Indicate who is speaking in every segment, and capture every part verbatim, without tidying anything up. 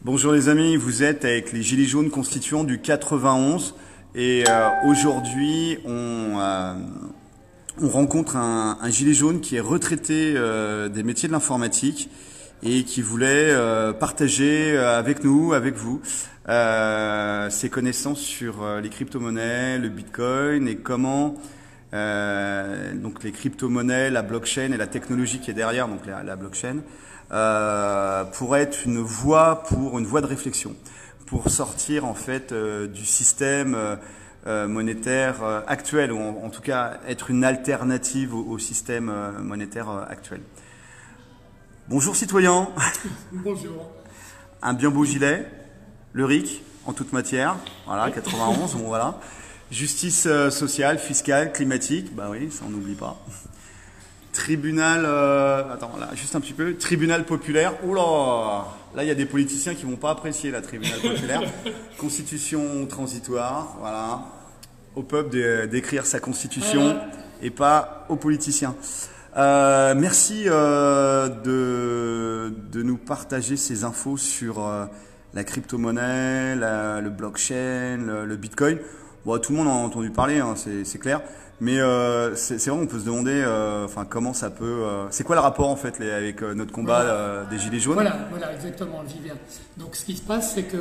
Speaker 1: Bonjour les amis, vous êtes avec les Gilets jaunes constituants du quatre-vingt-onze et euh, aujourd'hui on, euh, on rencontre un, un gilet jaune qui est retraité euh, des métiers de l'informatique et qui voulait euh, partager avec nous, avec vous, euh, ses connaissances sur euh, les crypto-monnaies, le bitcoin et comment euh, donc les crypto-monnaies, la blockchain et la technologie qui est derrière, donc la, la blockchain, Euh, pour être une voie pour une voie de réflexion, pour sortir en fait euh, du système euh, monétaire euh, actuel, ou en, en tout cas être une alternative au, au système euh, monétaire euh, actuel. Bonjour citoyens.
Speaker 2: Bonjour.
Speaker 1: Un bien beau gilet, le R I C en toute matière, voilà, quatre-vingt-onze, bon voilà. Justice euh, sociale, fiscale, climatique, bah oui, ça on n'oublie pas. Tribunal, euh, attends, là, juste un petit peu. Tribunal populaire. Oula, là, il y a des politiciens qui vont pas apprécier la tribunal populaire. Constitution transitoire, voilà. Au peuple d'écrire sa constitution
Speaker 2: voilà.
Speaker 1: Et pas aux politiciens. Euh, merci euh, de, de nous partager ces infos sur euh, la crypto-monnaie, la, le blockchain, le, le bitcoin. Bon, tout le monde en a entendu parler, hein, c'est clair. Mais euh, c'est vrai, on peut se demander, euh, enfin, comment ça peut. Euh, c'est quoi le rapport en fait les, avec euh, notre combat
Speaker 2: voilà.
Speaker 1: euh, des gilets jaunes?
Speaker 2: Voilà, voilà, exactement, j'y viens. Donc, ce qui se passe, c'est que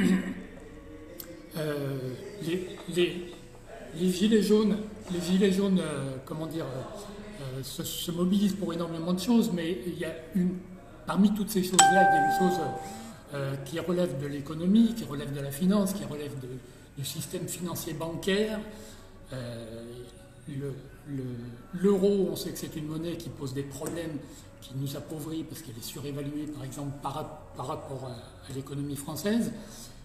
Speaker 2: euh, les, les, les gilets jaunes, les gilets jaunes, euh, comment dire, euh, se, se mobilisent pour énormément de choses, mais il y a une, parmi toutes ces choses-là, il y a une chose euh, qui relève de l'économie, qui relève de la finance, qui relève de, du système financier bancaire. Euh, L'euro, le, on sait que c'est une monnaie qui pose des problèmes, qui nous appauvrit parce qu'elle est surévaluée, par exemple, par, par rapport à, à l'économie française.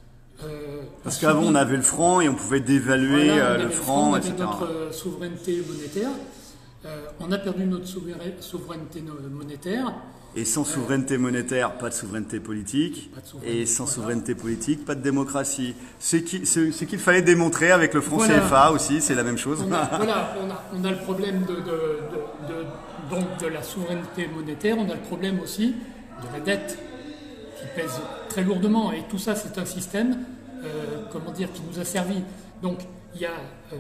Speaker 1: Euh, parce qu'avant, on avait le franc et on pouvait dévaluer
Speaker 2: voilà,
Speaker 1: le,
Speaker 2: le
Speaker 1: franc,
Speaker 2: franc, on
Speaker 1: et cetera.
Speaker 2: avait notre souveraineté monétaire. Euh, on a perdu notre souveraineté monétaire.
Speaker 1: Et sans souveraineté monétaire, pas de souveraineté politique.
Speaker 2: Pas de souveraineté,
Speaker 1: et sans
Speaker 2: voilà. souveraineté
Speaker 1: politique, pas de démocratie. Ce qu'il ce, ce qu'il fallait démontrer avec le franc
Speaker 2: voilà.
Speaker 1: C F A aussi, c'est la même chose.
Speaker 2: On a, voilà, on a, on a le problème de, de, de, de, donc de la souveraineté monétaire, on a le problème aussi de la dette qui pèse très lourdement. Et tout ça, c'est un système euh, comment dire, qui nous a servi. Donc, il y a euh,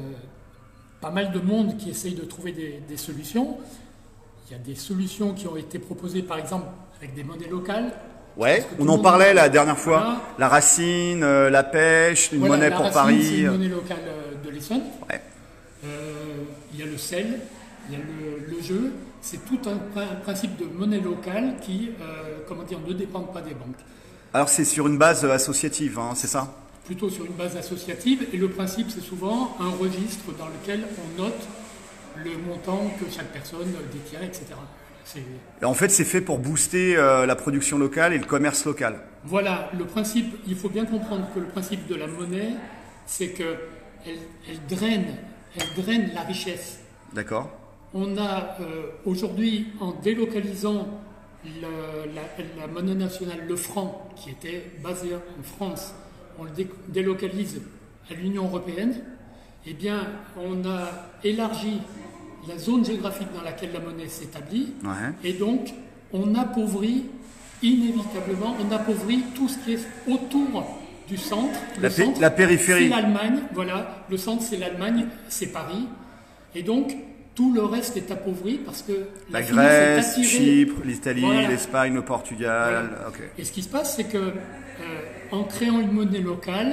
Speaker 2: pas mal de monde qui essaye de trouver des, des solutions. Il y a des solutions qui ont été proposées, par exemple, avec des monnaies locales.
Speaker 1: Ouais, on en parlait la dernière fois. Voilà. La racine, euh, la pêche, une
Speaker 2: voilà,
Speaker 1: monnaie
Speaker 2: la
Speaker 1: pour
Speaker 2: racine,
Speaker 1: Paris.
Speaker 2: C'est une monnaie locale de l'Essonne.
Speaker 1: Ouais.
Speaker 2: Euh, il y a le sel, il y a le, le jeu. C'est tout un, un principe de monnaie locale qui, euh, comment dire, ne dépend pas des banques.
Speaker 1: Alors c'est sur une base associative, hein, c'est ça?
Speaker 2: Plutôt sur une base associative. Et le principe, c'est souvent un registre dans lequel on note le montant que chaque personne détient, et cetera.
Speaker 1: Et en fait, c'est fait pour booster euh, la production locale et le commerce local.
Speaker 2: Voilà, le principe, il faut bien comprendre que le principe de la monnaie, c'est qu'elle elle draine, elle draine la richesse.
Speaker 1: D'accord.
Speaker 2: On a euh, aujourd'hui, en délocalisant le, la, la monnaie nationale, le franc, qui était basé en France, on le dé délocalise à l'Union européenne, eh bien, on a élargi la zone géographique dans laquelle la monnaie s'établit,
Speaker 1: ouais.
Speaker 2: Et donc on appauvrit inévitablement, on appauvrit tout ce qui est autour du centre.
Speaker 1: La,
Speaker 2: le centre,
Speaker 1: la périphérie.
Speaker 2: C'est l'Allemagne, voilà, le centre c'est l'Allemagne, c'est Paris, et donc tout le reste est appauvri parce que
Speaker 1: la,
Speaker 2: la
Speaker 1: Grèce,
Speaker 2: est
Speaker 1: Chypre, l'Italie,
Speaker 2: voilà.
Speaker 1: l'Espagne, le Portugal.
Speaker 2: Voilà.
Speaker 1: Okay.
Speaker 2: Et ce qui se passe, c'est que euh, en créant une monnaie locale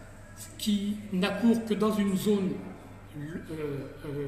Speaker 2: qui n'accourt que dans une zone euh, euh,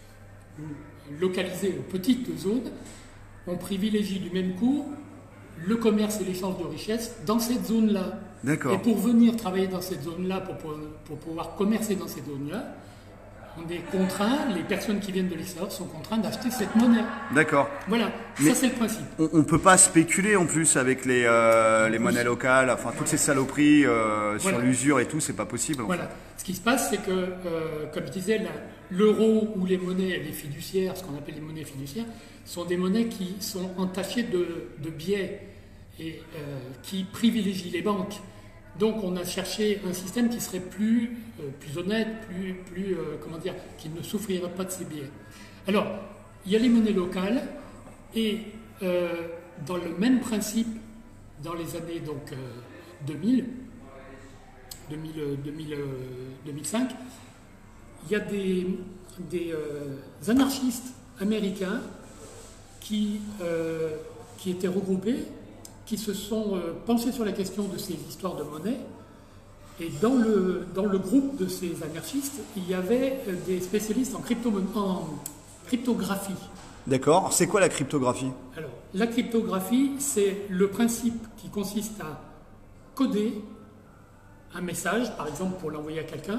Speaker 2: localisée aux petites zones, on privilégie du même coup le commerce et l'échange de richesses dans cette zone-là.
Speaker 1: D'accord.
Speaker 2: Et pour venir travailler dans cette zone-là, pour, pour, pour pouvoir commercer dans cette zone-là, on est contraint, les personnes qui viennent de l'extérieur sont contraintes d'acheter cette monnaie.
Speaker 1: D'accord.
Speaker 2: Voilà,
Speaker 1: mais
Speaker 2: ça c'est le principe.
Speaker 1: On ne peut pas spéculer en plus avec les, euh, les monnaies locales, enfin toutes ces saloperies euh,
Speaker 2: voilà.
Speaker 1: sur l'usure et tout, c'est pas possible.
Speaker 2: Voilà. En fait. Ce qui se passe, c'est que, euh, comme je disais, l'euro ou les monnaies, les fiduciaires, ce qu'on appelle les monnaies fiduciaires, sont des monnaies qui sont entachées de, de biais et euh, qui privilégient les banques. Donc on a cherché un système qui serait plus, euh, plus honnête, plus, plus euh, comment dire, qui ne souffrirait pas de ces biais. Alors, il y a les monnaies locales et euh, dans le même principe, dans les années donc, euh, deux mille, deux mille, deux mille, deux mille cinq, il y a des, des euh, anarchistes américains qui, euh, qui étaient regroupés, qui se sont euh, penchés sur la question de ces histoires de monnaie. Et dans le, dans le groupe de ces anarchistes, il y avait des spécialistes en, crypto, en cryptographie.
Speaker 1: D'accord. C'est quoi la cryptographie?
Speaker 2: Alors, la cryptographie, c'est le principe qui consiste à coder un message, par exemple pour l'envoyer à quelqu'un,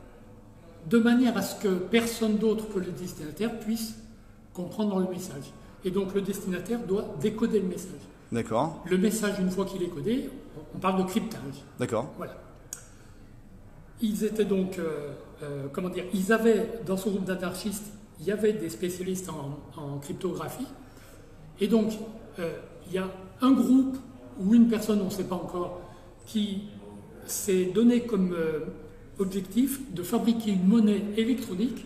Speaker 2: de manière à ce que personne d'autre que le destinataire puisse comprendre le message. Et donc le destinataire doit décoder le message.
Speaker 1: D'accord.
Speaker 2: Le message, une fois qu'il est codé, on parle de cryptage.
Speaker 1: D'accord.
Speaker 2: Voilà. Ils étaient donc, euh, euh, comment dire, ils avaient, dans ce groupe d'anarchistes, il y avait des spécialistes en, en cryptographie. Et donc, euh, il y a un groupe ou une personne, on ne sait pas encore, qui s'est donné comme euh, objectif de fabriquer une monnaie électronique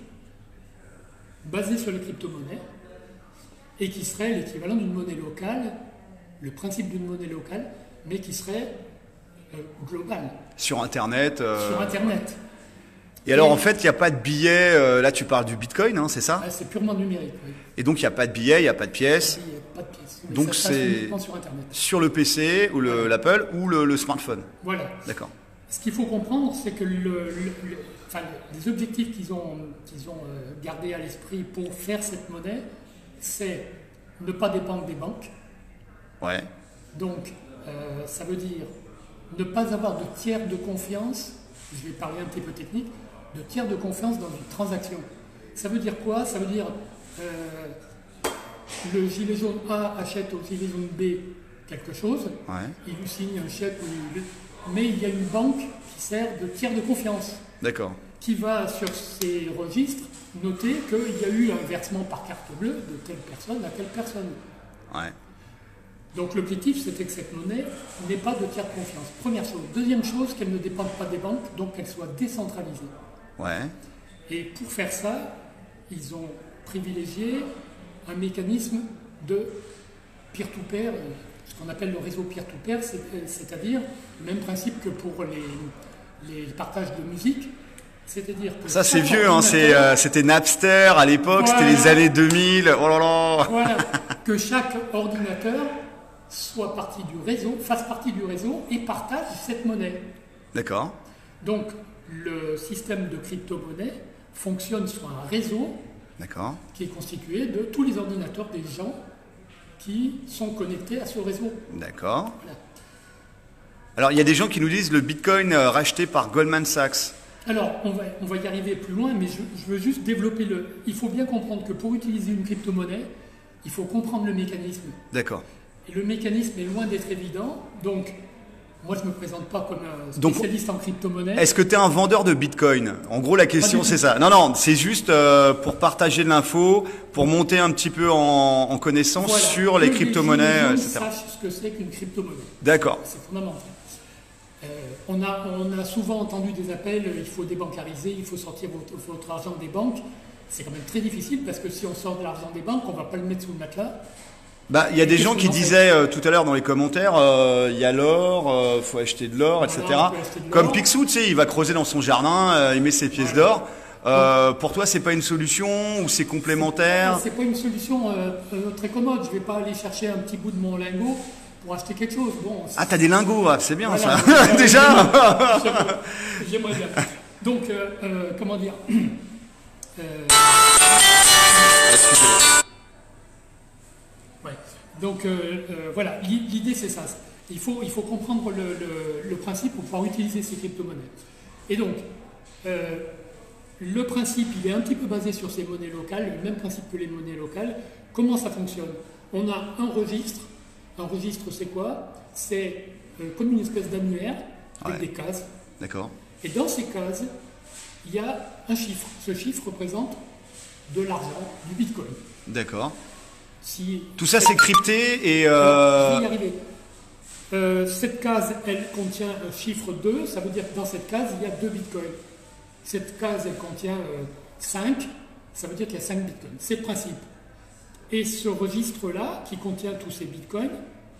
Speaker 2: basée sur les crypto-monnaies et qui serait l'équivalent d'une monnaie locale, le principe d'une monnaie locale, mais qui serait euh, globale.
Speaker 1: Sur Internet euh...
Speaker 2: Sur Internet.
Speaker 1: Et alors, en fait, il n'y a pas de billets. Euh, là, tu parles du Bitcoin, hein, c'est ça?
Speaker 2: Ah, c'est purement numérique, oui.
Speaker 1: Et donc, il n'y a pas de billets, il n'y a pas de pièces.
Speaker 2: Il n'y a pas de pièces. Mais
Speaker 1: Donc,
Speaker 2: ça se passe
Speaker 1: c'est
Speaker 2: uniquement sur Internet.
Speaker 1: sur le P C ou le- l'Apple ou le, le smartphone.
Speaker 2: Voilà.
Speaker 1: D'accord.
Speaker 2: Ce qu'il faut comprendre, c'est que le, le- le- enfin, les objectifs qu'ils ont, qu'ils ont euh, gardés à l'esprit pour faire cette monnaie, c'est ne pas dépendre des banques.
Speaker 1: Ouais.
Speaker 2: Donc, euh, ça veut dire ne pas avoir de tiers de confiance, je vais parler un petit peu technique, de tiers de confiance dans une transaction. Ça veut dire quoi? Ça veut dire euh, le gilet jaune A achète au gilet jaune B quelque chose,
Speaker 1: Ouais.
Speaker 2: il lui signe un chèque, ou il- mais il y a une banque qui sert de tiers de confiance,
Speaker 1: D'accord.
Speaker 2: qui va sur ses registres noter qu'il y a eu un versement par carte bleue de telle personne à telle personne.
Speaker 1: Ouais.
Speaker 2: Donc l'objectif, c'était que cette monnaie n'ait pas de tiers de confiance. Première chose. Deuxième chose, qu'elle ne dépende pas des banques, donc qu'elle soit décentralisée.
Speaker 1: Ouais.
Speaker 2: Et pour faire ça, ils ont privilégié un mécanisme de peer-to-peer, ce qu'on appelle le réseau peer-to-peer, c'est- c'est-à-dire le même principe que pour les, les partages de musique. C'est-à-dire que
Speaker 1: Ça, c'est
Speaker 2: chaque
Speaker 1: vieux, hein, c'est,
Speaker 2: ordinateur-
Speaker 1: euh, c'était Napster à l'époque,
Speaker 2: Voilà.
Speaker 1: c'était les années deux mille. Oh là là.
Speaker 2: Voilà, que chaque ordinateur soit partie du réseau, fasse partie du réseau et partage cette monnaie.
Speaker 1: D'accord.
Speaker 2: Donc, le système de crypto-monnaie fonctionne sur un réseau
Speaker 1: D'accord.
Speaker 2: qui est constitué de tous les ordinateurs des gens qui sont connectés à ce réseau.
Speaker 1: D'accord.
Speaker 2: Voilà.
Speaker 1: Alors, il y a des gens qui nous disent le Bitcoin euh, racheté par Goldman Sachs.
Speaker 2: Alors, on va, on va y arriver plus loin, mais je, je veux juste développer le... Il faut bien comprendre que pour utiliser une crypto-monnaie, il faut comprendre le mécanisme.
Speaker 1: D'accord.
Speaker 2: Et le mécanisme est loin d'être évident, donc moi je ne me présente pas comme un
Speaker 1: Donc,
Speaker 2: spécialiste en crypto-monnaie.
Speaker 1: Est-ce que tu es un vendeur de Bitcoin? En gros, la question,
Speaker 2: Pas du
Speaker 1: c'est
Speaker 2: tout.
Speaker 1: ça. Non, non, c'est juste euh, pour partager de l'info, pour monter un petit peu en, en connaissance
Speaker 2: Voilà.
Speaker 1: sur les
Speaker 2: Que
Speaker 1: crypto-monnaies,
Speaker 2: gilets jaunes
Speaker 1: et cetera.
Speaker 2: sachent ce que c'est qu'une crypto-monnaie.
Speaker 1: D'accord.
Speaker 2: C'est fondamental. Euh, on, a, on a souvent entendu des appels, euh, il faut débancariser, il faut sortir votre, votre argent des banques. C'est quand même très difficile parce que si on sort de l'argent des banques, on ne va pas le mettre sous le matelas.
Speaker 1: Bah, il y a des
Speaker 2: Qu'est-ce
Speaker 1: gens
Speaker 2: que
Speaker 1: qui
Speaker 2: vous en
Speaker 1: disaient euh, tout à l'heure dans les commentaires, euh, il y a l'or, euh, faut acheter de l'or,
Speaker 2: Voilà,
Speaker 1: et cetera.
Speaker 2: on peut acheter de l'or.
Speaker 1: Comme Picsou, tu sais, il va creuser dans son jardin, euh, il met ses pièces
Speaker 2: Voilà.
Speaker 1: d'or. Euh, pour toi, c'est pas une solution ou c'est complémentaire?
Speaker 2: C'est pas une solution euh, euh, très commode. Je ne vais pas aller chercher un petit bout de mon lingot pour acheter quelque chose. Bon,
Speaker 1: Ah, t'as des lingots, ah, c'est bien
Speaker 2: voilà.
Speaker 1: ça.
Speaker 2: Euh,
Speaker 1: Déjà.
Speaker 2: j'aimerais- J'aimerais bien. Donc, euh, euh, comment dire euh, ouais. Donc, euh, euh, voilà, L'i- l'idée c'est ça. Il faut, il faut comprendre le, le- le principe pour pouvoir utiliser ces crypto-monnaies. Et donc, euh, le principe, il est un petit peu basé sur ces monnaies locales, le même principe que les monnaies locales. Comment ça fonctionne? On a un registre. Un registre, c'est quoi? C'est euh, comme une espèce d'annuaire avec
Speaker 1: Ouais.
Speaker 2: des cases.
Speaker 1: D'accord.
Speaker 2: Et dans ces cases, il y a un chiffre. Ce chiffre représente de l'argent, du bitcoin.
Speaker 1: D'accord.
Speaker 2: Si
Speaker 1: Tout ça, c'est crypté et...
Speaker 2: Alors, je vais y
Speaker 1: Euh...
Speaker 2: arriver. Euh, cette case, elle contient un chiffre deux, ça veut dire que dans cette case, il y a deux bitcoins. Cette case, elle contient euh, cinq, ça veut dire qu'il y a cinq bitcoins. C'est le principe. Et ce registre-là, qui contient tous ces bitcoins,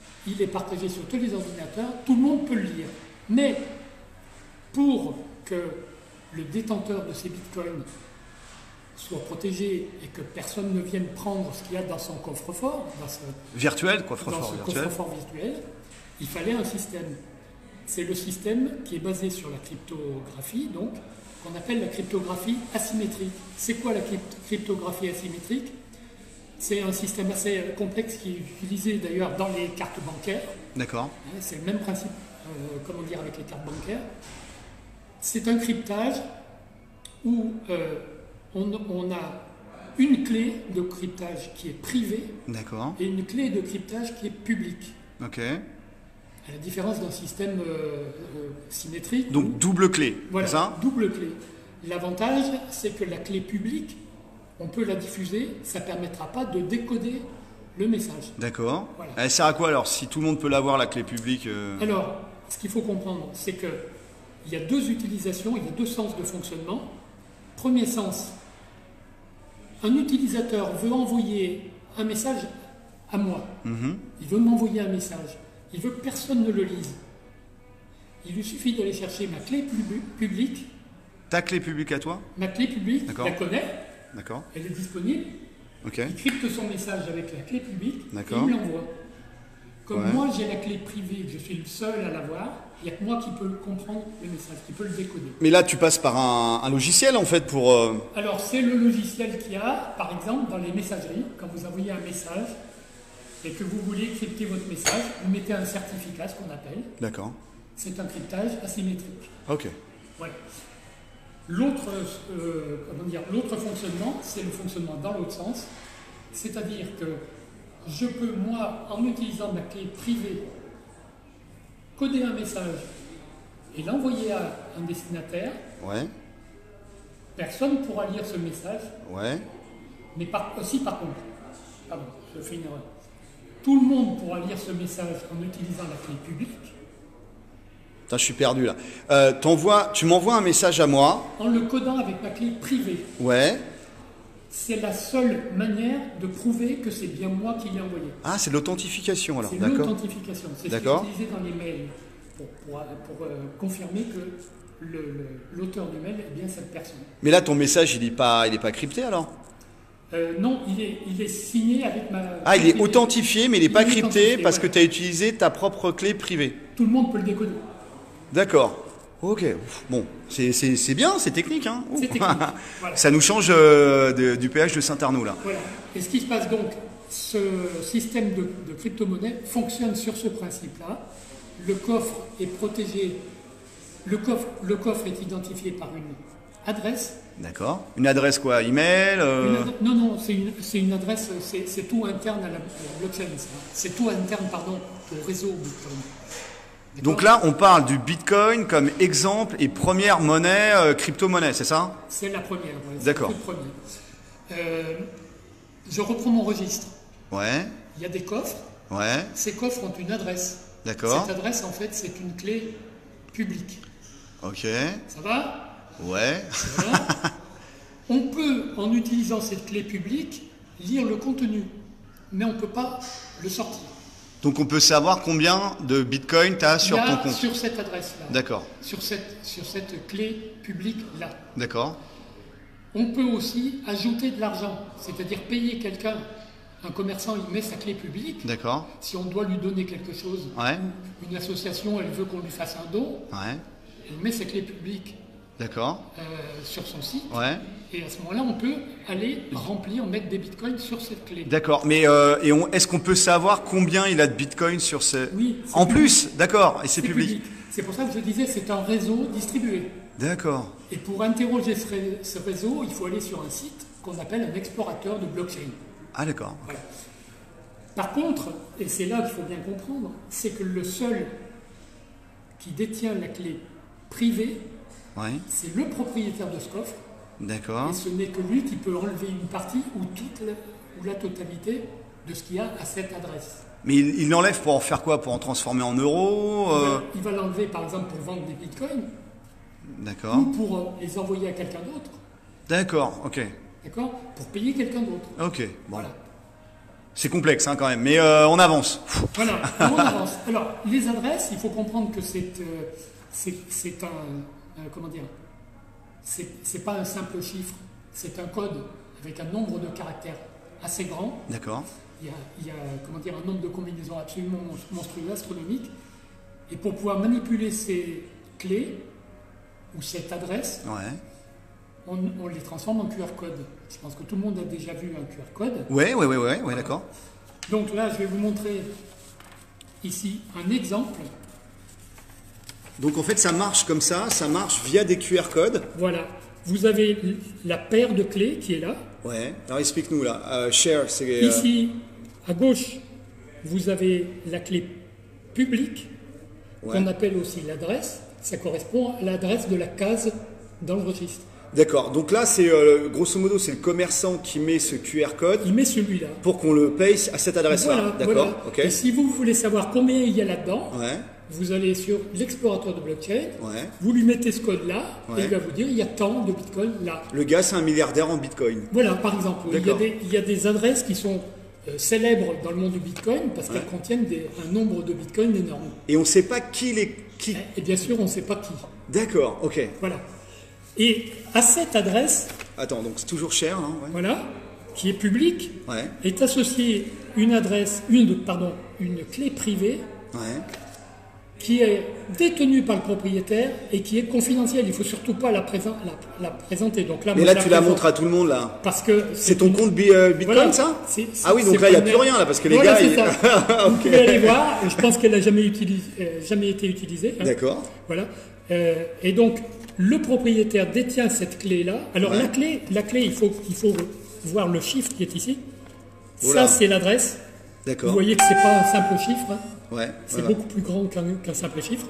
Speaker 2: il est partagé sur tous les ordinateurs, tout le monde peut le lire. Mais pour que le détenteur de ces bitcoins soit protégé et que personne ne vienne prendre ce qu'il y a dans son coffre-fort, dans, ce,
Speaker 1: virtuel, coffre-fort
Speaker 2: dans ce
Speaker 1: virtuel.
Speaker 2: coffre-fort virtuel, il fallait un système. C'est le système qui est basé sur la cryptographie, donc, qu'on appelle la cryptographie asymétrique. C'est quoi la cryptographie asymétrique? C'est un système assez complexe qui est utilisé d'ailleurs dans les cartes bancaires.
Speaker 1: D'accord.
Speaker 2: C'est le même principe, euh, comment dire, avec les cartes bancaires. C'est un cryptage où euh, on, on a une clé de cryptage qui est privée.
Speaker 1: D'accord.
Speaker 2: Et une clé de cryptage qui est publique.
Speaker 1: Ok.
Speaker 2: À la différence d'un système euh, euh, symétrique.
Speaker 1: Donc double clé,
Speaker 2: voilà,
Speaker 1: c'est ça?
Speaker 2: Double clé. L'avantage, c'est que la clé publique, on peut la diffuser, ça ne permettra pas de décoder le message.
Speaker 1: D'accord.
Speaker 2: Voilà.
Speaker 1: Elle sert à quoi alors si tout le monde peut l'avoir, la clé publique euh...
Speaker 2: Alors, ce qu'il faut comprendre, c'est qu'il y a deux utilisations, il y a deux sens de fonctionnement. Premier sens, un utilisateur veut envoyer un message à moi. Mm-hmm. Il veut m'envoyer un message. Il veut que personne ne le lise. Il lui suffit d'aller chercher ma clé pub- publique.
Speaker 1: Ta clé publique à toi?
Speaker 2: Ma clé publique, il la connaît.
Speaker 1: D'accord.
Speaker 2: Elle est disponible.
Speaker 1: Okay.
Speaker 2: Il crypte son message avec la clé publique et
Speaker 1: D'accord.
Speaker 2: il me l'envoie. Comme
Speaker 1: ouais.
Speaker 2: moi j'ai la clé privée, je suis le seul à l'avoir, il n'y a que moi qui peux comprendre le message, qui peut le décoder.
Speaker 1: Mais là tu passes par un, un logiciel en fait pour... Euh...
Speaker 2: Alors c'est le logiciel qu'il y a, par exemple dans les messageries, quand vous envoyez un message et que vous voulez crypter votre message, vous mettez un certificat, ce qu'on appelle.
Speaker 1: D'accord.
Speaker 2: C'est un cryptage asymétrique.
Speaker 1: Ok.
Speaker 2: Voilà. L'autre, euh, comment dire, l'autre fonctionnement, c'est le fonctionnement dans l'autre sens. C'est-à-dire que je peux, moi, en utilisant ma clé privée, coder un message et l'envoyer à un destinataire.
Speaker 1: Ouais.
Speaker 2: Personne ne pourra lire ce message.
Speaker 1: Ouais.
Speaker 2: Mais par, aussi, par contre, pardon, je fais une erreur. Tout le monde pourra lire ce message en utilisant la clé publique.
Speaker 1: Putain, je suis perdu là. Euh, t'envoies, tu m'envoies un message à moi.
Speaker 2: En le codant avec ma clé privée.
Speaker 1: Ouais.
Speaker 2: C'est la seule manière de prouver que c'est bien moi qui l'ai envoyé.
Speaker 1: Ah, c'est l'authentification alors.
Speaker 2: C'est
Speaker 1: D'accord.
Speaker 2: l'authentification. C'est ce qui est utilisé dans les mails pour, pour, pour euh, confirmer que le, le, l'auteur du mail est bien cette personne.
Speaker 1: Mais là, ton message, il n'est pas, il est pas crypté alors?
Speaker 2: euh, Non, il est, il est signé avec ma...
Speaker 1: Ah, il est authentifié, mais il n'est pas crypté parce
Speaker 2: voilà.
Speaker 1: que tu as utilisé ta propre clé privée.
Speaker 2: Tout le monde peut le décoder.
Speaker 1: D'accord. Ok. Bon, c'est, c'est, c'est bien, c'est technique. Hein.
Speaker 2: C'est technique. Voilà.
Speaker 1: Ça nous change euh, de, du péage de Saint-Arnaud là.
Speaker 2: Voilà. Et ce qui se passe donc, ce système de, de crypto-monnaie fonctionne sur ce principe-là. Le coffre est protégé, le coffre, le coffre est identifié par une adresse.
Speaker 1: D'accord. Une adresse quoi? Email euh...
Speaker 2: adresse, Non, non, c'est une, c'est une adresse, c'est, c'est tout interne à la, à la blockchain. Ça. C'est tout interne, pardon, au réseau Bitcoin. D'accord.
Speaker 1: Donc là, on parle du Bitcoin comme exemple et première monnaie, euh, crypto-monnaie, c'est ça?
Speaker 2: C'est la première. Ouais, c'est
Speaker 1: D'accord.
Speaker 2: la toute première. Euh, je reprends mon registre.
Speaker 1: Ouais. Il
Speaker 2: y a des coffres.
Speaker 1: Ouais.
Speaker 2: Ces coffres ont une adresse.
Speaker 1: D'accord.
Speaker 2: Cette adresse, en fait, c'est une clé publique.
Speaker 1: Ok.
Speaker 2: Ça va?
Speaker 1: Ouais.
Speaker 2: Voilà. On peut, en utilisant cette clé publique, lire le contenu, mais on ne peut pas le sortir.
Speaker 1: Donc on peut savoir combien de Bitcoin tu as sur
Speaker 2: là,
Speaker 1: ton compte.
Speaker 2: Sur cette adresse-là.
Speaker 1: D'accord.
Speaker 2: Sur cette, sur cette clé publique-là.
Speaker 1: D'accord.
Speaker 2: On peut aussi ajouter de l'argent, c'est-à-dire payer quelqu'un. Un commerçant, il met sa clé publique.
Speaker 1: D'accord.
Speaker 2: Si on doit lui donner quelque chose,
Speaker 1: ouais.
Speaker 2: une association, elle veut qu'on lui fasse un don,
Speaker 1: ouais.
Speaker 2: elle met sa clé publique.
Speaker 1: D'accord.
Speaker 2: Euh, sur son site.
Speaker 1: Ouais.
Speaker 2: Et à ce moment-là, on peut aller remplir, mettre des bitcoins sur cette clé.
Speaker 1: D'accord. Mais euh, et on, est-ce qu'on peut savoir combien il a de bitcoins sur ce...
Speaker 2: Oui.
Speaker 1: En
Speaker 2: public.
Speaker 1: plus, d'accord. Et c'est, c'est public. public.
Speaker 2: C'est pour ça que je disais, c'est un réseau distribué.
Speaker 1: D'accord.
Speaker 2: Et pour interroger ce, ré- ce réseau, il faut aller sur un site qu'on appelle un explorateur de blockchain.
Speaker 1: Ah d'accord.
Speaker 2: Voilà. Par contre, et c'est là qu'il faut bien comprendre, c'est que le seul qui détient la clé privée,
Speaker 1: ouais.
Speaker 2: c'est le propriétaire de ce coffre.
Speaker 1: D'accord.
Speaker 2: Et ce n'est que lui qui peut enlever une partie ou toute la, ou la totalité de ce qu'il y a à cette adresse.
Speaker 1: Mais il, il l'enlève pour en faire quoi? Pour en transformer en euros
Speaker 2: euh...
Speaker 1: il, va,
Speaker 2: il va l'enlever par exemple pour vendre des bitcoins.
Speaker 1: D'accord.
Speaker 2: Ou pour euh, les envoyer à quelqu'un d'autre.
Speaker 1: D'accord, ok.
Speaker 2: D'accord. Pour payer quelqu'un d'autre.
Speaker 1: Ok, bon.
Speaker 2: Voilà.
Speaker 1: C'est complexe hein, quand même, mais euh, on avance.
Speaker 2: Voilà, on avance. Alors, les adresses, il faut comprendre que c'est euh, c'est un... Euh, comment dire? C'est pas un simple chiffre, c'est un code avec un nombre de caractères assez grand.
Speaker 1: D'accord.
Speaker 2: Il y a, il y a comment dire, un nombre de combinaisons absolument monstrueux, astronomique. Et pour pouvoir manipuler ces clés ou cette adresse,
Speaker 1: ouais.
Speaker 2: on, on les transforme en Q R code. Je pense que tout le monde a déjà vu un Q R code.
Speaker 1: Oui, oui, oui, ouais, ouais, d'accord.
Speaker 2: Donc là, je vais vous montrer ici un exemple.
Speaker 1: Donc en fait, ça marche comme ça, ça marche via des Q R codes.
Speaker 2: Voilà. Vous avez la paire de clés qui est là.
Speaker 1: Ouais. Alors explique-nous là. Euh, share, c'est... Euh...
Speaker 2: Ici, à gauche, vous avez la clé publique, ouais. qu'on appelle aussi l'adresse. Ça correspond à l'adresse de la case dans le registre.
Speaker 1: D'accord. Donc là, c'est euh, grosso modo, c'est le commerçant qui met ce Q R code.
Speaker 2: Il met celui-là.
Speaker 1: Pour qu'on le paye à cette adresse-là.
Speaker 2: Voilà,
Speaker 1: d'accord.
Speaker 2: Voilà.
Speaker 1: Okay.
Speaker 2: Et si vous voulez savoir combien il y a là-dedans,
Speaker 1: ouais.
Speaker 2: vous allez sur l'explorateur de blockchain,
Speaker 1: ouais.
Speaker 2: vous lui mettez ce code-là,
Speaker 1: ouais.
Speaker 2: et il va vous dire il y a tant de bitcoin là.
Speaker 1: Le gars, c'est un milliardaire en bitcoin.
Speaker 2: Voilà, par exemple. Il y, a des, il y a des adresses qui sont euh, célèbres dans le monde du bitcoin parce ouais. qu'elles contiennent des, un nombre de bitcoins énorme.
Speaker 1: Et on ne sait pas qui les. Qui...
Speaker 2: Et, et bien sûr, on ne sait pas qui.
Speaker 1: D'accord, ok.
Speaker 2: Voilà. Et à cette adresse.
Speaker 1: Attends, donc c'est toujours cher, hein, ouais.
Speaker 2: Voilà, qui est publique,
Speaker 1: ouais.
Speaker 2: est associée une adresse, une, pardon, une clé privée.
Speaker 1: Ouais.
Speaker 2: Qui est détenue par le propriétaire et qui est confidentielle. Il ne faut surtout pas la, présent, la, la présenter. Donc là,
Speaker 1: mais là, tu la montres à tout le monde, là.
Speaker 2: Parce que
Speaker 1: c'est ton une... compte bi euh, Bitcoin,
Speaker 2: voilà,
Speaker 1: ça
Speaker 2: c est, c est,
Speaker 1: Ah oui, donc là, il n'y a plus rien, là, parce que les
Speaker 2: voilà,
Speaker 1: gars... Ils...
Speaker 2: okay. Vous pouvez aller voir. Je pense qu'elle n'a jamais, utilisé, euh, jamais été utilisée. Hein.
Speaker 1: D'accord.
Speaker 2: Voilà. Euh, et donc, le propriétaire détient cette clé-là. Alors, ouais. la clé, la clé il, faut, il faut voir le chiffre qui est ici. Oula. Ça, c'est l'adresse.
Speaker 1: D'accord.
Speaker 2: Vous voyez que ce n'est pas un simple chiffre. Hein.
Speaker 1: Ouais,
Speaker 2: c'est
Speaker 1: voilà.
Speaker 2: beaucoup plus grand qu'un qu'un simple chiffre.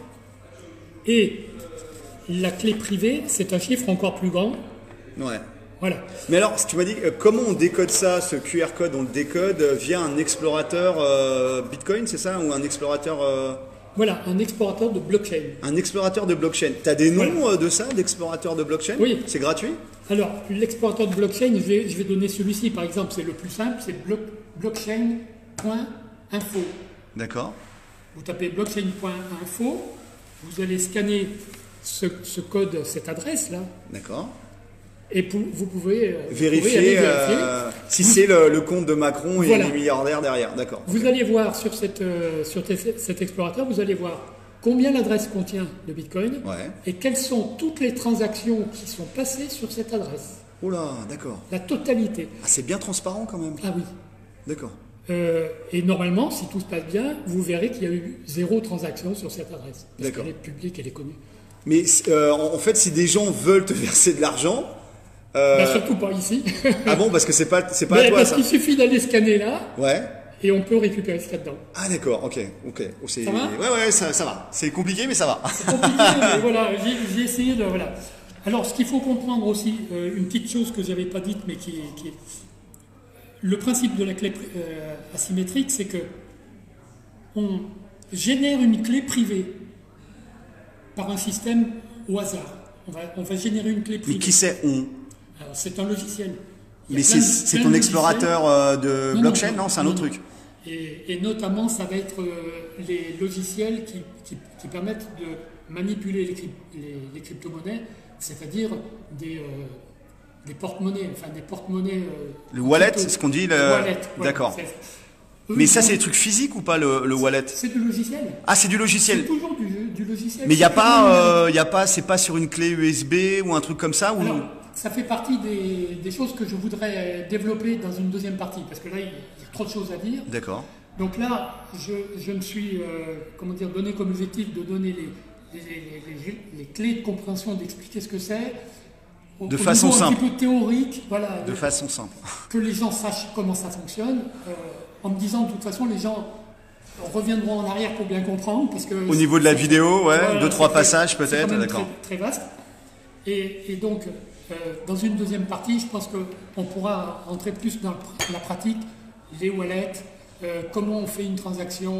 Speaker 2: Et la clé privée, c'est un chiffre encore plus grand.
Speaker 1: Ouais.
Speaker 2: Voilà.
Speaker 1: Mais alors, tu m'as dit, euh, comment on décode ça, ce Q R code, on le décode euh, via un explorateur euh, Bitcoin, c'est ça? Ou un explorateur... Euh...
Speaker 2: Voilà, un explorateur de blockchain.
Speaker 1: Un explorateur de blockchain. Tu as des noms
Speaker 2: voilà.
Speaker 1: euh, de ça, d'explorateur de blockchain?
Speaker 2: Oui.
Speaker 1: C'est gratuit?
Speaker 2: Alors, l'explorateur de blockchain, je vais, je vais donner celui-ci, par exemple, c'est le plus simple, c'est bloc, blockchain point info.
Speaker 1: D'accord.
Speaker 2: Vous tapez blockchain point info, vous allez scanner ce, ce code, cette adresse-là.
Speaker 1: D'accord.
Speaker 2: Et pour, vous pouvez euh,
Speaker 1: vérifier,
Speaker 2: vous vérifier
Speaker 1: euh, si c'est le, le compte de Macron et voilà. les milliardaires derrière. D'accord.
Speaker 2: Vous allez voir sur, cette, euh, sur cet explorateur, vous allez voir combien l'adresse contient de Bitcoin
Speaker 1: ouais.
Speaker 2: et quelles sont toutes les transactions qui sont passées sur cette adresse.
Speaker 1: Oh là, d'accord.
Speaker 2: La totalité.
Speaker 1: Ah, c'est bien transparent quand même.
Speaker 2: Ah oui.
Speaker 1: D'accord.
Speaker 2: Euh, et normalement, si tout se passe bien, vous verrez qu'il y a eu zéro transaction sur cette adresse. Parce qu'elle est publique, elle est connue.
Speaker 1: Mais euh, en fait, si des gens veulent te verser de l'argent...
Speaker 2: Euh... Ben, surtout pas ici.
Speaker 1: Ah bon, parce que c'est pas, c'est pas
Speaker 2: Mais
Speaker 1: à toi,
Speaker 2: parce
Speaker 1: ça.
Speaker 2: qu'il suffit d'aller scanner là.
Speaker 1: Ouais.
Speaker 2: Et on peut récupérer ce qu'il y a dedans.
Speaker 1: Ah d'accord, ok, ok. Oh,
Speaker 2: ça va?
Speaker 1: Ouais, ouais, ça, ça va. C'est compliqué, mais ça va.
Speaker 2: C'est compliqué, mais voilà, j'ai essayé de... Voilà. Alors, ce qu'il faut comprendre aussi, euh, une petite chose que je n'avais pas dite, mais qui est... Qui est... Le principe de la clé euh, asymétrique, c'est que on génère une clé privée par un système au hasard. On va, on va générer une clé privée.
Speaker 1: Mais qui c'est on?
Speaker 2: C'est un logiciel.
Speaker 1: Mais c'est ton explorateur euh, de non, blockchain, non, non c'est un non, autre non. truc.
Speaker 2: Et, et notamment, ça va être euh, les logiciels qui, qui, qui permettent de manipuler les, les, les crypto-monnaies, c'est-à-dire des, euh, des porte-monnaies, enfin des porte-monnaies. Euh,
Speaker 1: le wallet, c'est ce qu'on dit. Le...
Speaker 2: wallet.
Speaker 1: D'accord. Mais ça, c'est des trucs physiques ou pas, le, le wallet?
Speaker 2: C'est du logiciel.
Speaker 1: Ah, c'est du logiciel.
Speaker 2: C'est toujours du, du logiciel.
Speaker 1: Mais il n'y a pas, il euh, y a pas, c'est pas sur une clé U S B ou un truc comme ça ou...
Speaker 2: Alors, ça fait partie des, des choses que je voudrais développer dans une deuxième partie, parce que là, il y a trop de choses à dire.
Speaker 1: D'accord.
Speaker 2: Donc là, je, je me suis, euh, comment dire, donné comme objectif de donner les, les, les, les, les clés de compréhension, d'expliquer ce que c'est.
Speaker 1: De façon simple.
Speaker 2: Un petit peu théorique, voilà.
Speaker 1: De, de façon simple.
Speaker 2: Que les gens sachent comment ça fonctionne, euh, en me disant de toute façon, les gens reviendront en arrière pour bien comprendre, parce que...
Speaker 1: Au niveau de la vidéo, ouais, voilà, deux, trois passages peut-être,
Speaker 2: d'accord. Très, très vaste. Et, et donc... Euh, dans une deuxième partie, je pense qu'on pourra rentrer plus dans la pratique, les wallets, euh, comment on fait une transaction,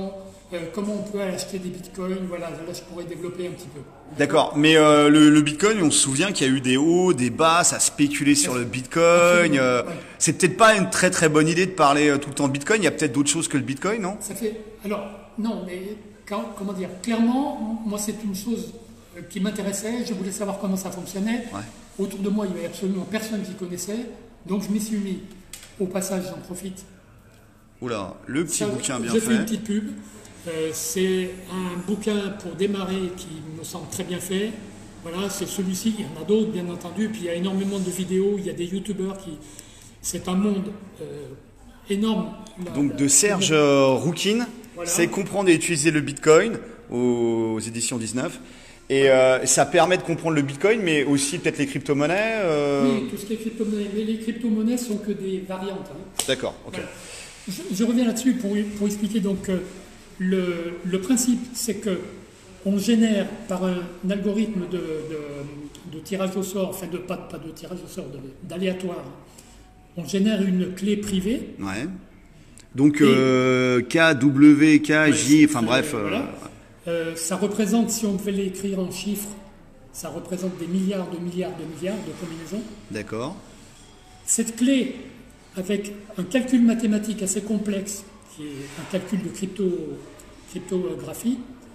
Speaker 2: euh, comment on peut acheter des bitcoins. Voilà, là je pourrais développer un petit peu.
Speaker 1: D'accord, mais euh, le, le bitcoin, on se souvient qu'il y a eu des hauts, des bas, ça spéculait sur le bitcoin. Euh,
Speaker 2: ouais.
Speaker 1: C'est peut-être pas une très très bonne idée de parler euh, tout le temps de bitcoin, il y a peut-être d'autres choses que le bitcoin, non?
Speaker 2: Ça fait. Alors, non, mais quand, comment dire, clairement, moi c'est une chose euh, qui m'intéressait, je voulais savoir comment ça fonctionnait.
Speaker 1: Ouais.
Speaker 2: Autour de moi, il n'y avait absolument personne qui connaissait, donc je m'y suis mis. Au passage, j'en profite.
Speaker 1: Oula, le petit
Speaker 2: Ça,
Speaker 1: bouquin bien
Speaker 2: je
Speaker 1: fait.
Speaker 2: fais une petite pub. Euh, c'est un bouquin pour démarrer qui me semble très bien fait. Voilà, c'est celui-ci. Il y en a d'autres, bien entendu. Puis il y a énormément de vidéos. Il y a des youtubeurs qui. C'est un monde euh, énorme. La,
Speaker 1: Donc
Speaker 2: la,
Speaker 1: de Serge euh, Rouquin,
Speaker 2: voilà.
Speaker 1: c'est comprendre et utiliser le bitcoin aux éditions dix-neuf. Et euh, ça permet de comprendre le bitcoin, mais aussi peut-être les crypto-monnaies. Euh...
Speaker 2: Oui, tout ce qui est crypto-monnaie. Mais les crypto-monnaies sont que des variantes. Hein.
Speaker 1: D'accord, ok.
Speaker 2: Voilà. Je, je reviens là-dessus pour, pour expliquer. Donc, euh, le, le principe, c'est que on génère par un, un algorithme de, de, de tirage au sort, enfin de pas, pas de tirage au sort, d'aléatoire. On génère une clé privée.
Speaker 1: Ouais. Donc euh, K, W, K, J, enfin
Speaker 2: euh,
Speaker 1: bref.
Speaker 2: Voilà.
Speaker 1: Euh...
Speaker 2: Euh, ça représente, si on devait l'écrire en chiffres, ça représente des milliards de milliards de milliards de combinaisons.
Speaker 1: D'accord.
Speaker 2: Cette clé, avec un calcul mathématique assez complexe, qui est un calcul de crypto, cryptographie,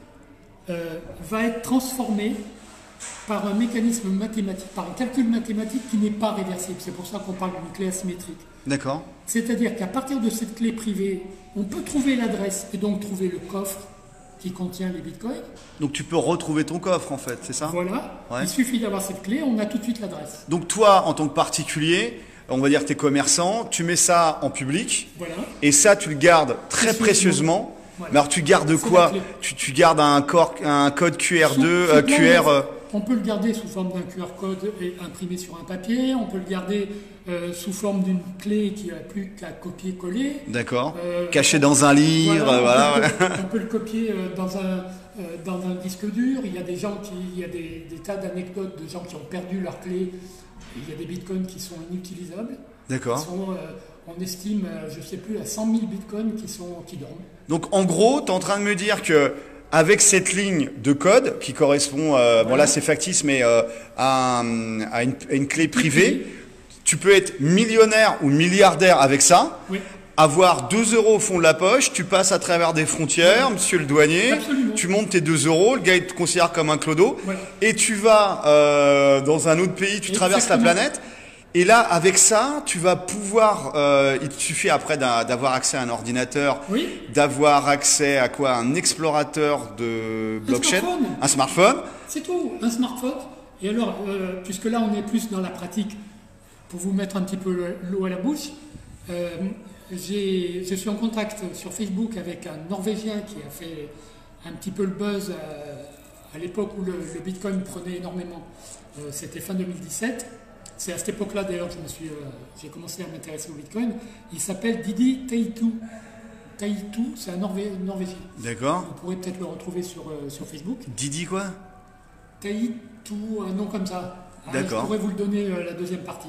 Speaker 2: euh, va être transformée par un mécanisme mathématique, par un calcul mathématique qui n'est pas réversible. C'est pour ça qu'on parle d'une clé asymétrique.
Speaker 1: D'accord.
Speaker 2: C'est-à-dire qu'à partir de cette clé privée, on peut trouver l'adresse et donc trouver le coffre qui contient les bitcoins.
Speaker 1: Donc tu peux retrouver ton coffre en fait, c'est ça?
Speaker 2: Voilà.
Speaker 1: Ouais.
Speaker 2: Il suffit d'avoir cette clé, on a tout de suite l'adresse.
Speaker 1: Donc toi, en tant que particulier, on va dire que tu es commerçant, tu mets ça en public,
Speaker 2: Voilà.
Speaker 1: et ça tu le gardes très
Speaker 2: Précieusement.
Speaker 1: précieusement.
Speaker 2: Voilà.
Speaker 1: Mais alors tu gardes
Speaker 2: C'est
Speaker 1: quoi?
Speaker 2: la clé.
Speaker 1: tu, tu gardes un, corps, un code Q R deux,
Speaker 2: Sous-
Speaker 1: euh,
Speaker 2: sous
Speaker 1: Q
Speaker 2: forme-
Speaker 1: R... euh,
Speaker 2: On peut le garder sous forme d'un Q R code et imprimé sur un papier. On peut le garder euh, sous forme d'une clé qui n'a plus qu'à copier-coller.
Speaker 1: D'accord.
Speaker 2: Euh,
Speaker 1: Caché dans un livre,
Speaker 2: Voilà,
Speaker 1: euh, voilà.
Speaker 2: on,
Speaker 1: ouais.
Speaker 2: peut, on peut le copier euh, dans un, euh, dans un disque dur. Il y a des gens qui, il y a des, des tas d'anecdotes de gens qui ont perdu leur clé. Il y a des bitcoins qui sont inutilisables.
Speaker 1: D'accord.
Speaker 2: Ils sont, euh, on estime, euh, je ne sais plus, à cent mille bitcoins qui, sont, qui dorment.
Speaker 1: Donc en gros, tu es en train de me dire que avec cette ligne de code qui correspond, euh, bon là c'est factice, mais euh, à, un- à une, à une clé privée, tu peux être millionnaire ou milliardaire avec ça,
Speaker 2: Oui.
Speaker 1: avoir deux euros au fond de la poche, tu passes à travers des frontières, monsieur le douanier,
Speaker 2: Absolument.
Speaker 1: tu montes tes deux euros, le gars il te considère comme un clodo,
Speaker 2: Voilà.
Speaker 1: et tu vas euh, dans un autre pays, tu traverses la
Speaker 2: Exactement.
Speaker 1: planète. Et là, avec ça, tu vas pouvoir, euh, il te suffit après d'un- d'avoir accès à un ordinateur,
Speaker 2: Oui.
Speaker 1: d'avoir accès à quoi? Un explorateur de blockchain,
Speaker 2: smartphone.
Speaker 1: un smartphone.
Speaker 2: C'est tout, un smartphone. Et alors, euh, puisque là on est plus dans la pratique, pour vous mettre un petit peu le- l'eau à la bouche, euh, j'ai- je suis en contact sur Facebook avec un Norvégien qui a fait un petit peu le buzz euh, à l'époque où le, le Bitcoin prenait énormément. Euh, C'était fin deux mille dix-sept. C'est à cette époque-là d'ailleurs que je me suis, euh, j'ai commencé à m'intéresser au Bitcoin. Il s'appelle Didi Taitu. Taitu, c'est un Norvé- Norvégien.
Speaker 1: D'accord.
Speaker 2: Vous pourrez peut-être le retrouver sur, euh, sur Facebook.
Speaker 1: Didi quoi?
Speaker 2: Taitu, un nom comme ça. Ah,
Speaker 1: D'accord.
Speaker 2: je pourrais vous le donner euh, la deuxième partie.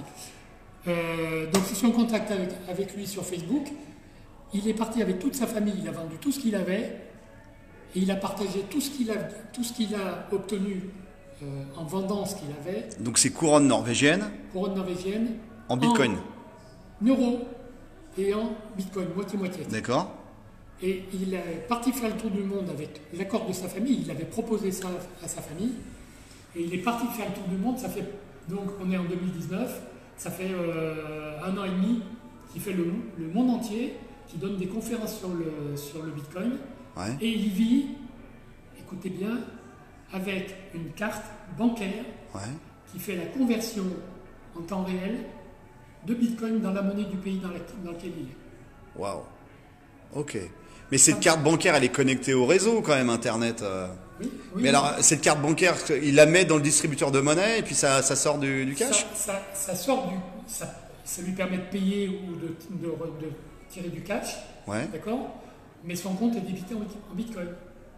Speaker 2: Euh, donc je suis en contact avec, avec lui sur Facebook. Il est parti avec toute sa famille, il a vendu tout ce qu'il avait et il a partagé tout ce qu'il a, tout ce qu'il a obtenu euh, en vendant ce qu'il avait,
Speaker 1: Donc c'est couronne norvégienne
Speaker 2: couronne norvégienne,
Speaker 1: en bitcoin.
Speaker 2: en euros et en bitcoin, moitié-moitié.
Speaker 1: D'accord.
Speaker 2: Et il est parti faire le tour du monde avec l'accord de sa famille. Il avait proposé ça à sa famille. Et il est parti faire le tour du monde. Ça fait, donc on est en deux mille dix-neuf. Ça fait euh, un an et demi qu'il fait le, le monde entier, qui donne des conférences sur le, sur le Bitcoin.
Speaker 1: Ouais.
Speaker 2: Et il vit, écoutez bien, avec une carte bancaire
Speaker 1: Ouais.
Speaker 2: qui fait la conversion en temps réel de Bitcoin dans la monnaie du pays dans, la- dans lequel il est.
Speaker 1: Waouh. Ok. Mais cette carte bancaire, elle est connectée au réseau quand même, Internet. euh.
Speaker 2: Oui, oui,
Speaker 1: Mais
Speaker 2: oui.
Speaker 1: alors, cette carte bancaire, il la met dans le distributeur de monnaie et puis ça, ça sort du, du cash?
Speaker 2: Ça, ça, ça sort du. Ça, ça lui permet de payer ou de, de, de tirer du cash,
Speaker 1: Ouais.
Speaker 2: d'accord? Mais son compte est débité en, en bitcoin.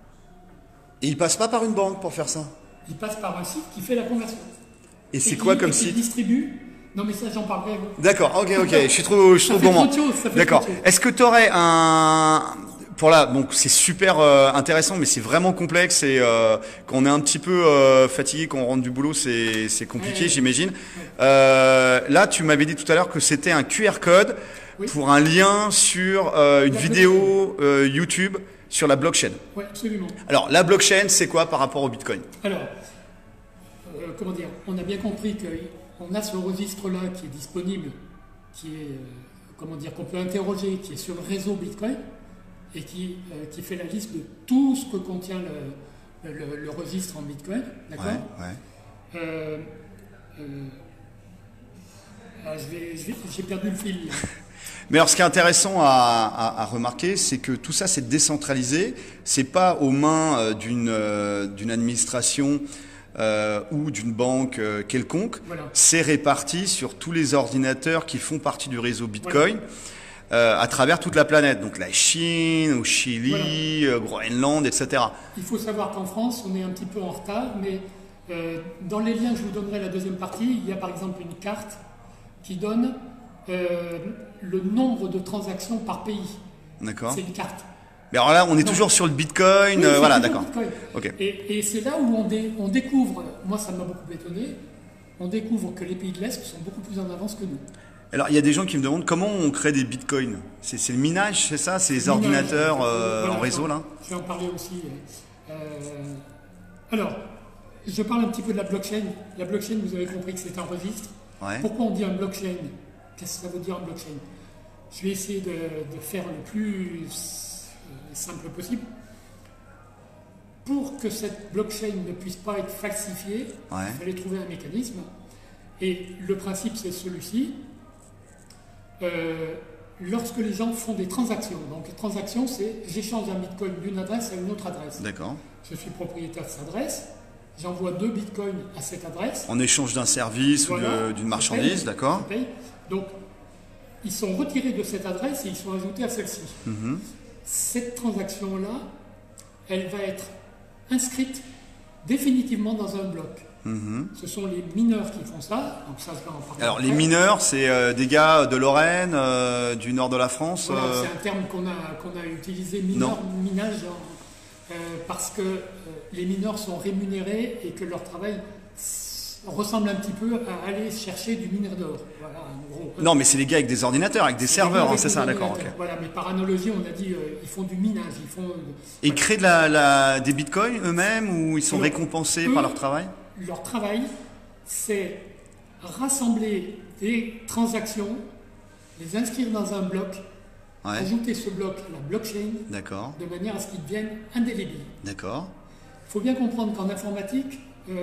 Speaker 1: Et il passe pas par une banque pour faire ça?
Speaker 2: Il passe par un site qui fait la conversion.
Speaker 1: Et c'est
Speaker 2: qui-
Speaker 1: quoi comme
Speaker 2: et qui
Speaker 1: site?
Speaker 2: distribué. Non, mais ça, j'en parlerai.
Speaker 1: D'accord, ok, ok, je suis trop, je suis
Speaker 2: Ça
Speaker 1: trop
Speaker 2: fait
Speaker 1: gourmand.
Speaker 2: trop de choses, ça fait
Speaker 1: D'accord.
Speaker 2: trop de choses.
Speaker 1: Est-ce que tu aurais un, pour là, donc c'est super euh, intéressant, mais c'est vraiment complexe et euh, quand on est un petit peu euh, fatigué, quand on rentre du boulot, c'est c'est compliqué,
Speaker 2: ouais,
Speaker 1: j'imagine.
Speaker 2: Ouais.
Speaker 1: Euh, là, tu m'avais dit tout à l'heure que c'était un Q R code oui. pour un lien sur euh, une la vidéo euh, YouTube sur la blockchain.
Speaker 2: Oui, absolument.
Speaker 1: Alors, la blockchain, c'est quoi par rapport au Bitcoin?
Speaker 2: Alors, euh, comment dire, on a bien compris qu'on a ce registre-là qui est disponible, qui est, euh, comment dire, qu'on peut interroger, qui est sur le réseau Bitcoin, et qui, euh, qui fait la liste de tout ce que contient le, le, le registre en Bitcoin, d'accord?
Speaker 1: Ouais, ouais.
Speaker 2: Euh, euh, ah, j'ai perdu le fil.
Speaker 1: Mais alors, ce qui est intéressant à, à, à remarquer, c'est que tout ça, c'est décentralisé. C'est pas aux mains euh, d'une euh, d'une administration euh, ou d'une banque euh, quelconque. Voilà. C'est réparti sur tous les ordinateurs qui font partie du réseau Bitcoin. Voilà. Euh, à travers toute la planète, donc la Chine, au Chili, voilà. euh, Groenland, et cetera.
Speaker 2: Il faut savoir qu'en France, on est un petit peu en retard, mais euh, dans les liens, je vous donnerai la deuxième partie, il y a par exemple une carte qui donne euh, le nombre de transactions par pays.
Speaker 1: D'accord.
Speaker 2: C'est une carte.
Speaker 1: Mais alors là, on est donc, toujours sur le Bitcoin, oui, euh, voilà, d'accord.
Speaker 2: Okay. Et, et c'est là où on, dé, on découvre, moi ça m'a beaucoup étonné, on découvre que les pays de l'Est sont beaucoup plus en avance que nous.
Speaker 1: Alors, il y a des gens qui me demandent comment on crée des bitcoins. C'est le minage, c'est ça? C'est les minage, ordinateurs euh, voilà, en réseau, là?
Speaker 2: Je vais en parler aussi. Euh, alors, je parle un petit peu de la blockchain. La blockchain, vous avez compris que c'est un registre.
Speaker 1: Ouais.
Speaker 2: Pourquoi on dit un blockchain? Qu'est-ce que ça veut dire un blockchain? Je vais essayer de, de faire le plus simple possible. Pour que cette blockchain ne puisse pas être falsifiée, ouais. il fallait trouver un mécanisme. Et le principe, c'est celui-ci. Euh, lorsque les gens font des transactions. Donc les transactions, c'est j'échange un bitcoin d'une adresse à une autre adresse.
Speaker 1: D'accord.
Speaker 2: Je suis propriétaire de cette adresse, j'envoie deux bitcoins à cette adresse.
Speaker 1: En échange d'un service voilà, ou d'une marchandise, d'accord.
Speaker 2: Donc ils sont retirés de cette adresse et ils sont ajoutés à celle-ci.
Speaker 1: Mm-hmm.
Speaker 2: Cette transaction-là, elle va être inscrite définitivement dans un bloc.
Speaker 1: Mmh.
Speaker 2: Ce sont les mineurs qui font ça. Donc ça je vais en parler
Speaker 1: Alors
Speaker 2: après.
Speaker 1: Les mineurs, c'est euh, des gars de Lorraine, euh, du nord de la France.
Speaker 2: Voilà,
Speaker 1: euh...
Speaker 2: c'est un terme qu'on a, qu'on a utilisé, mineur, minage, euh, parce que euh, les mineurs sont rémunérés et que leur travail ressemble un petit peu à aller chercher du mineur d'or. Voilà, en gros.
Speaker 1: Non, mais c'est des gars avec des ordinateurs, avec des serveurs, hein, c'est ça, d'accord. Okay.
Speaker 2: Voilà, mais par analogie, on a dit euh, ils font du minage, ils font. Euh,
Speaker 1: et ils créent de la, la, des bitcoins eux-mêmes ou ils sont alors, récompensés eux, par leur travail?
Speaker 2: Leur travail, c'est rassembler des transactions, les inscrire dans un bloc, ouais. ajouter ce bloc à la blockchain, de manière à ce qu'il devienne indélébile.
Speaker 1: D'accord.
Speaker 2: Il faut bien comprendre qu'en informatique, euh,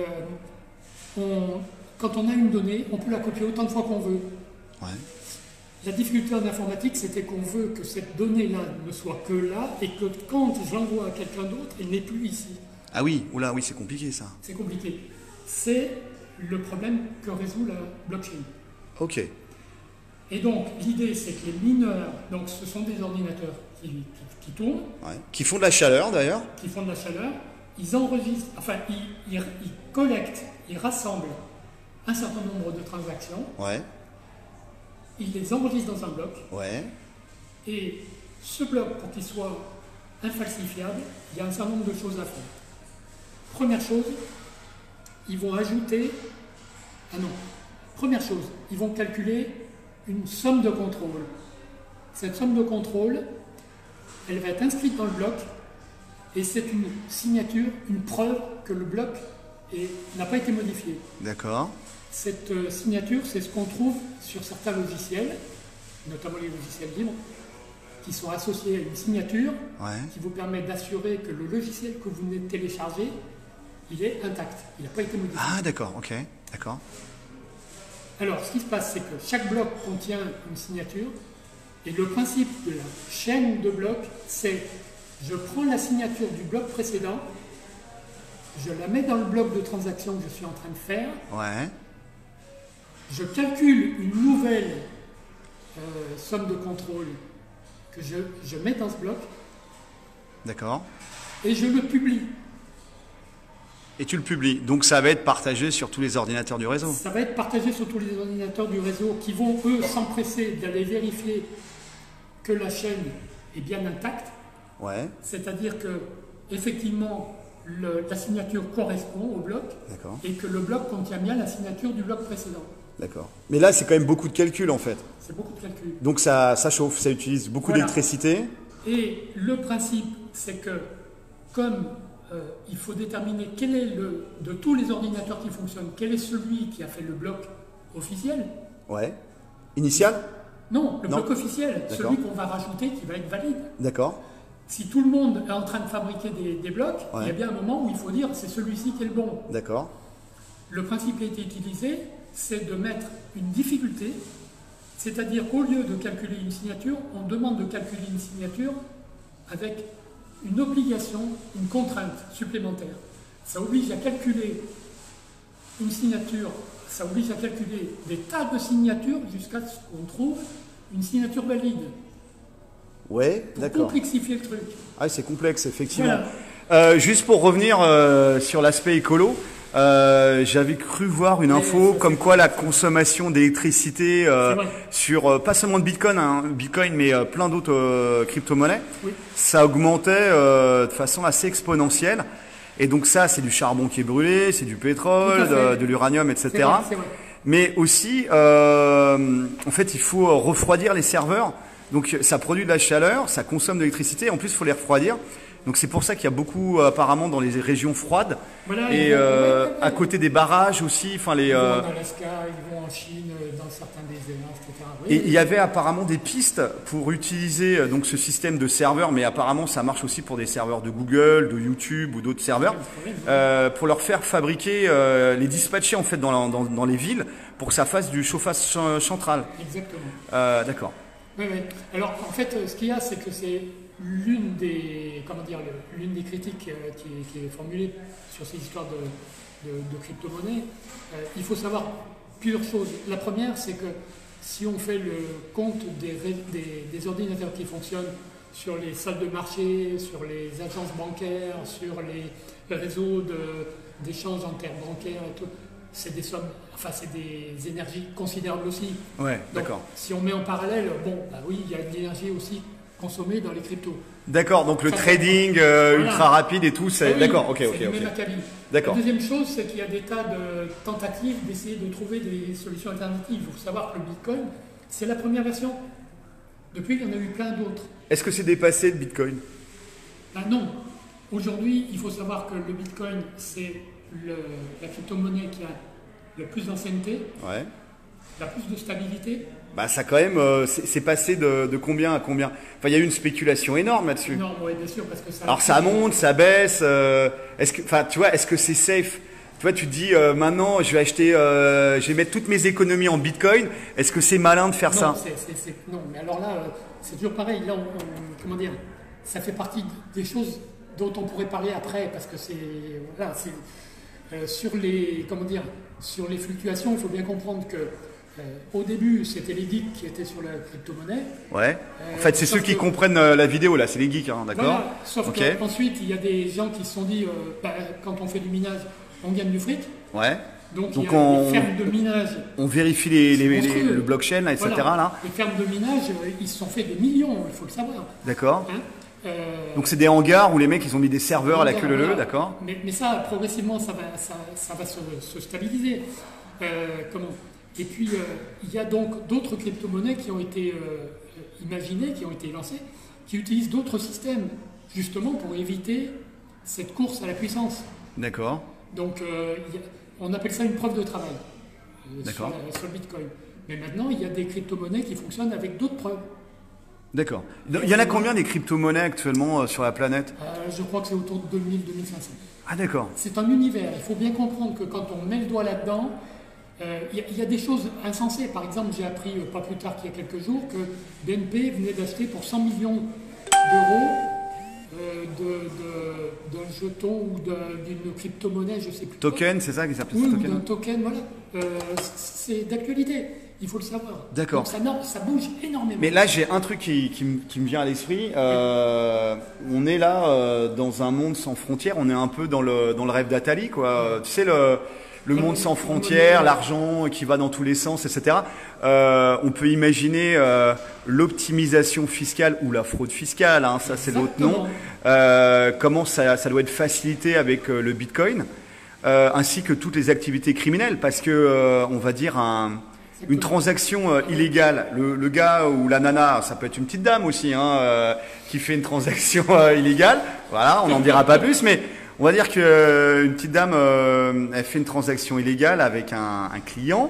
Speaker 2: on, quand on a une donnée, on peut la copier autant de fois qu'on veut.
Speaker 1: Ouais.
Speaker 2: La difficulté en informatique, c'était qu'on veut que cette donnée-là ne soit que là et que quand j'envoie à quelqu'un d'autre, elle n'est plus ici.
Speaker 1: Ah oui, oula, oui, c'est compliqué ça.
Speaker 2: C'est compliqué. C'est le problème que résout la blockchain.
Speaker 1: Ok.
Speaker 2: Et donc, l'idée, c'est que les mineurs, donc ce sont des ordinateurs qui, qui, qui tournent.
Speaker 1: Ouais. Qui font de la chaleur d'ailleurs.
Speaker 2: Qui font de la chaleur. Ils enregistrent, enfin, ils, ils, ils collectent, ils rassemblent un certain nombre de transactions.
Speaker 1: Ouais.
Speaker 2: Ils les enregistrent dans un bloc.
Speaker 1: Ouais.
Speaker 2: Et ce bloc, pour qu'il soit infalsifiable, il y a un certain nombre de choses à faire. Première chose, ils vont ajouter... Ah non. Première chose, ils vont calculer une somme de contrôle. Cette somme de contrôle, elle va être inscrite dans le bloc et c'est une signature, une preuve que le bloc n'a pas été modifié.
Speaker 1: D'accord.
Speaker 2: Cette euh, signature, c'est ce qu'on trouve sur certains logiciels, notamment les logiciels libres, qui sont associés à une signature
Speaker 1: ouais. qui
Speaker 2: vous permet d'assurer que le logiciel que vous venez de télécharger, il est intact, il n'a pas été modifié.
Speaker 1: Ah d'accord, ok, d'accord.
Speaker 2: Alors, ce qui se passe, c'est que chaque bloc contient une signature, et le principe de la chaîne de blocs, c'est je prends la signature du bloc précédent, je la mets dans le bloc de transaction que je suis en train de faire,
Speaker 1: ouais.
Speaker 2: je calcule une nouvelle euh, somme de contrôle que je, je mets dans ce bloc,
Speaker 1: d'accord,
Speaker 2: et je le publie.
Speaker 1: Et tu le publies. Donc ça va être partagé sur tous les ordinateurs du réseau.
Speaker 2: Ça va être partagé sur tous les ordinateurs du réseau qui vont, eux, s'empresser d'aller vérifier que la chaîne est bien intacte.
Speaker 1: Ouais.
Speaker 2: C'est-à-dire que, effectivement, le, la signature correspond au bloc et que le bloc contient bien la signature du bloc précédent.
Speaker 1: D'accord. Mais là, c'est quand même beaucoup de calculs en fait.
Speaker 2: C'est beaucoup de calculs.
Speaker 1: Donc ça, ça chauffe, ça utilise beaucoup
Speaker 2: voilà.
Speaker 1: d'électricité.
Speaker 2: Et le principe, c'est que comme euh, il faut déterminer quel est le, de tous les ordinateurs qui fonctionnent, quel est celui qui a fait le bloc officiel.
Speaker 1: Ouais. Initial?
Speaker 2: Non, le
Speaker 1: non.
Speaker 2: bloc officiel, celui qu'on va rajouter qui va être valide.
Speaker 1: D'accord.
Speaker 2: Si tout le monde est en train de fabriquer des, des blocs, ouais. il y a bien un moment où il faut dire c'est celui-ci qui est le bon.
Speaker 1: D'accord.
Speaker 2: Le principe qui a été utilisé, c'est de mettre une difficulté, c'est-à-dire qu'au lieu de calculer une signature, on demande de calculer une signature avec une obligation, une contrainte supplémentaire. Ça oblige à calculer une signature, ça oblige à calculer des tas de signatures jusqu'à ce qu'on trouve une signature valide.
Speaker 1: Ouais, d'accord.
Speaker 2: Pour complexifier le truc.
Speaker 1: Ah, c'est complexe, effectivement.
Speaker 2: Voilà.
Speaker 1: Euh, juste pour revenir euh, sur l'aspect écolo, euh, j'avais cru voir une info
Speaker 2: ça,
Speaker 1: comme quoi la consommation d'électricité euh, sur euh, pas seulement de Bitcoin, hein, Bitcoin, mais euh, plein d'autres euh, crypto-monnaies, oui. ça augmentait euh, de façon assez exponentielle. Et donc ça, c'est du charbon qui est brûlé, c'est du pétrole, de, de l'uranium, et cetera.
Speaker 2: C'est vrai, c'est vrai.
Speaker 1: Mais aussi, euh, en fait, il faut refroidir les serveurs. Donc ça produit de la chaleur, ça consomme de l'électricité, en plus il faut les refroidir. Donc c'est pour ça qu'il y a beaucoup apparemment dans les régions froides
Speaker 2: voilà,
Speaker 1: et
Speaker 2: vont,
Speaker 1: euh,
Speaker 2: ouais, ouais, ouais.
Speaker 1: à côté des barrages aussi. Enfin les.
Speaker 2: Ils vont
Speaker 1: euh...
Speaker 2: en Alaska, ils vont en Chine, dans certains déserts, et cetera. Oui,
Speaker 1: et
Speaker 2: oui.
Speaker 1: il y avait apparemment des pistes pour utiliser donc ce système de serveurs, mais apparemment ça marche aussi pour des serveurs de Google, de YouTube ou d'autres serveurs, euh, pour leur faire fabriquer, euh, les dispatcher en fait dans, la, dans, dans les villes pour que ça fasse du chauffage central.
Speaker 2: Exactement.
Speaker 1: Euh, D'accord.
Speaker 2: Oui, oui. Alors, en fait, ce qu'il y a, c'est que c'est l'une des, comment dire, l'une des critiques qui est, qui est formulée sur ces histoires de, de, de crypto-monnaies. Euh, il faut savoir plusieurs choses. La première, c'est que si on fait le compte des, des, des ordinateurs qui fonctionnent sur les salles de marché, sur les agences bancaires, sur les réseaux d'échange interbancaires et tout, c'est des sommes, enfin c'est des énergies considérables aussi.
Speaker 1: Ouais, d'accord.
Speaker 2: Si on met en parallèle, bon, bah oui, il y a de l'énergie aussi consommée dans les cryptos.
Speaker 1: D'accord, donc le ça, trading euh, voilà. ultra rapide et tout, c'est...
Speaker 2: Ah oui,
Speaker 1: d'accord, ok, ok.
Speaker 2: C'est
Speaker 1: okay.
Speaker 2: même acabit.
Speaker 1: D'accord.
Speaker 2: La deuxième chose, c'est qu'il y a des tas de tentatives d'essayer de trouver des solutions alternatives. Il faut savoir que le Bitcoin, c'est la première version. Depuis, il y en a eu plein d'autres.
Speaker 1: Est-ce que c'est dépassé le Bitcoin?
Speaker 2: Ben non. Aujourd'hui, il faut savoir que le Bitcoin, c'est la crypto-monnaie qui a le plus d'ancienneté,
Speaker 1: ouais.
Speaker 2: la plus de stabilité.
Speaker 1: Bah ça quand même, euh, c'est passé de, de combien à combien? Enfin, il y a eu une spéculation énorme là-dessus.
Speaker 2: Énorme, oui, bien sûr, parce que ça.
Speaker 1: Alors ça monte, ça baisse. Euh, est-ce que, enfin, tu vois, est-ce que c'est safe? Tu vois, tu te dis euh, maintenant, je vais acheter, euh, je vais mettre toutes mes économies en Bitcoin. Est-ce que c'est malin de faire
Speaker 2: non,
Speaker 1: ça?
Speaker 2: c'est, c'est, c'est, Non, mais alors là, euh, c'est toujours pareil. Là, on, on, comment dire, ça fait partie des choses dont on pourrait parler après, parce que c'est, voilà, c'est euh, sur les, comment dire, sur les fluctuations. Il faut bien comprendre que Euh, au début, c'était les geeks qui étaient sur la crypto-monnaie.
Speaker 1: Ouais.
Speaker 2: Euh,
Speaker 1: en fait, c'est ceux qui que... comprennent euh, la vidéo, là, c'est les geeks, hein, d'accord.
Speaker 2: Voilà. Sauf okay. qu'ensuite, il y a des gens qui se sont dit, euh, bah, quand on fait du minage, on gagne du fric.
Speaker 1: Ouais.
Speaker 2: Donc,
Speaker 1: Donc
Speaker 2: il y a
Speaker 1: on,
Speaker 2: des fermes de minage.
Speaker 1: On vérifie les, les, les, le blockchain, là, et cetera.
Speaker 2: Voilà.
Speaker 1: Là.
Speaker 2: Les fermes de minage, ils se sont fait des millions, il faut le savoir.
Speaker 1: D'accord.
Speaker 2: Hein
Speaker 1: euh... Donc, c'est des hangars où les mecs, ils ont mis des serveurs à la queue leu leu, d'accord.
Speaker 2: Mais, mais ça, progressivement, ça va, ça, ça va se, se stabiliser. Euh, comment Et puis, euh, il y a donc d'autres crypto-monnaies qui ont été euh, imaginées, qui ont été lancées, qui utilisent d'autres systèmes, justement pour éviter cette course à la puissance.
Speaker 1: D'accord.
Speaker 2: Donc, euh, y a, on appelle ça une preuve de travail euh, sur, sur le Bitcoin. Mais maintenant, il y a des crypto-monnaies qui fonctionnent avec d'autres preuves.
Speaker 1: D'accord. Il y en a combien des crypto-monnaies actuellement euh, sur la planète?
Speaker 2: euh, Je crois que c'est autour de deux mille à deux mille cinq cents.
Speaker 1: Ah d'accord.
Speaker 2: C'est un univers. Il faut bien comprendre que quand on met le doigt là-dedans, il euh, y, y a des choses insensées. Par exemple, j'ai appris euh, pas plus tard qu'il y a quelques jours que B N P venait d'acheter pour cent millions d'euros euh, d'un de, jeton ou d'une crypto-monnaie, je ne sais plus.
Speaker 1: Token, c'est ça qui s'appelle
Speaker 2: oui,
Speaker 1: token?
Speaker 2: Ou d'un token, voilà. Euh, c'est d'actualité, il faut le savoir.
Speaker 1: D'accord.
Speaker 2: Ça, ça bouge énormément.
Speaker 1: Mais là, j'ai un truc qui, qui, qui me vient à l'esprit. Euh, oui. On est là euh, dans un monde sans frontières. On est un peu dans le, dans le rêve d'Atali, quoi. Tu sais, le... le monde sans frontières, l'argent qui va dans tous les sens, et cetera. Euh, on peut imaginer euh, l'optimisation fiscale ou la fraude fiscale, hein, ça c'est l'autre nom. Euh, comment ça, ça doit être facilité avec euh, le Bitcoin, euh, ainsi que toutes les activités criminelles, parce que euh, on va dire un, une transaction euh, illégale. Le, le gars ou la nana, ça peut être une petite dame aussi, hein, euh, qui fait une transaction euh, illégale. Voilà, on n'en dira pas plus, mais on va dire que euh, une petite dame, euh, elle fait une transaction illégale avec un, un client.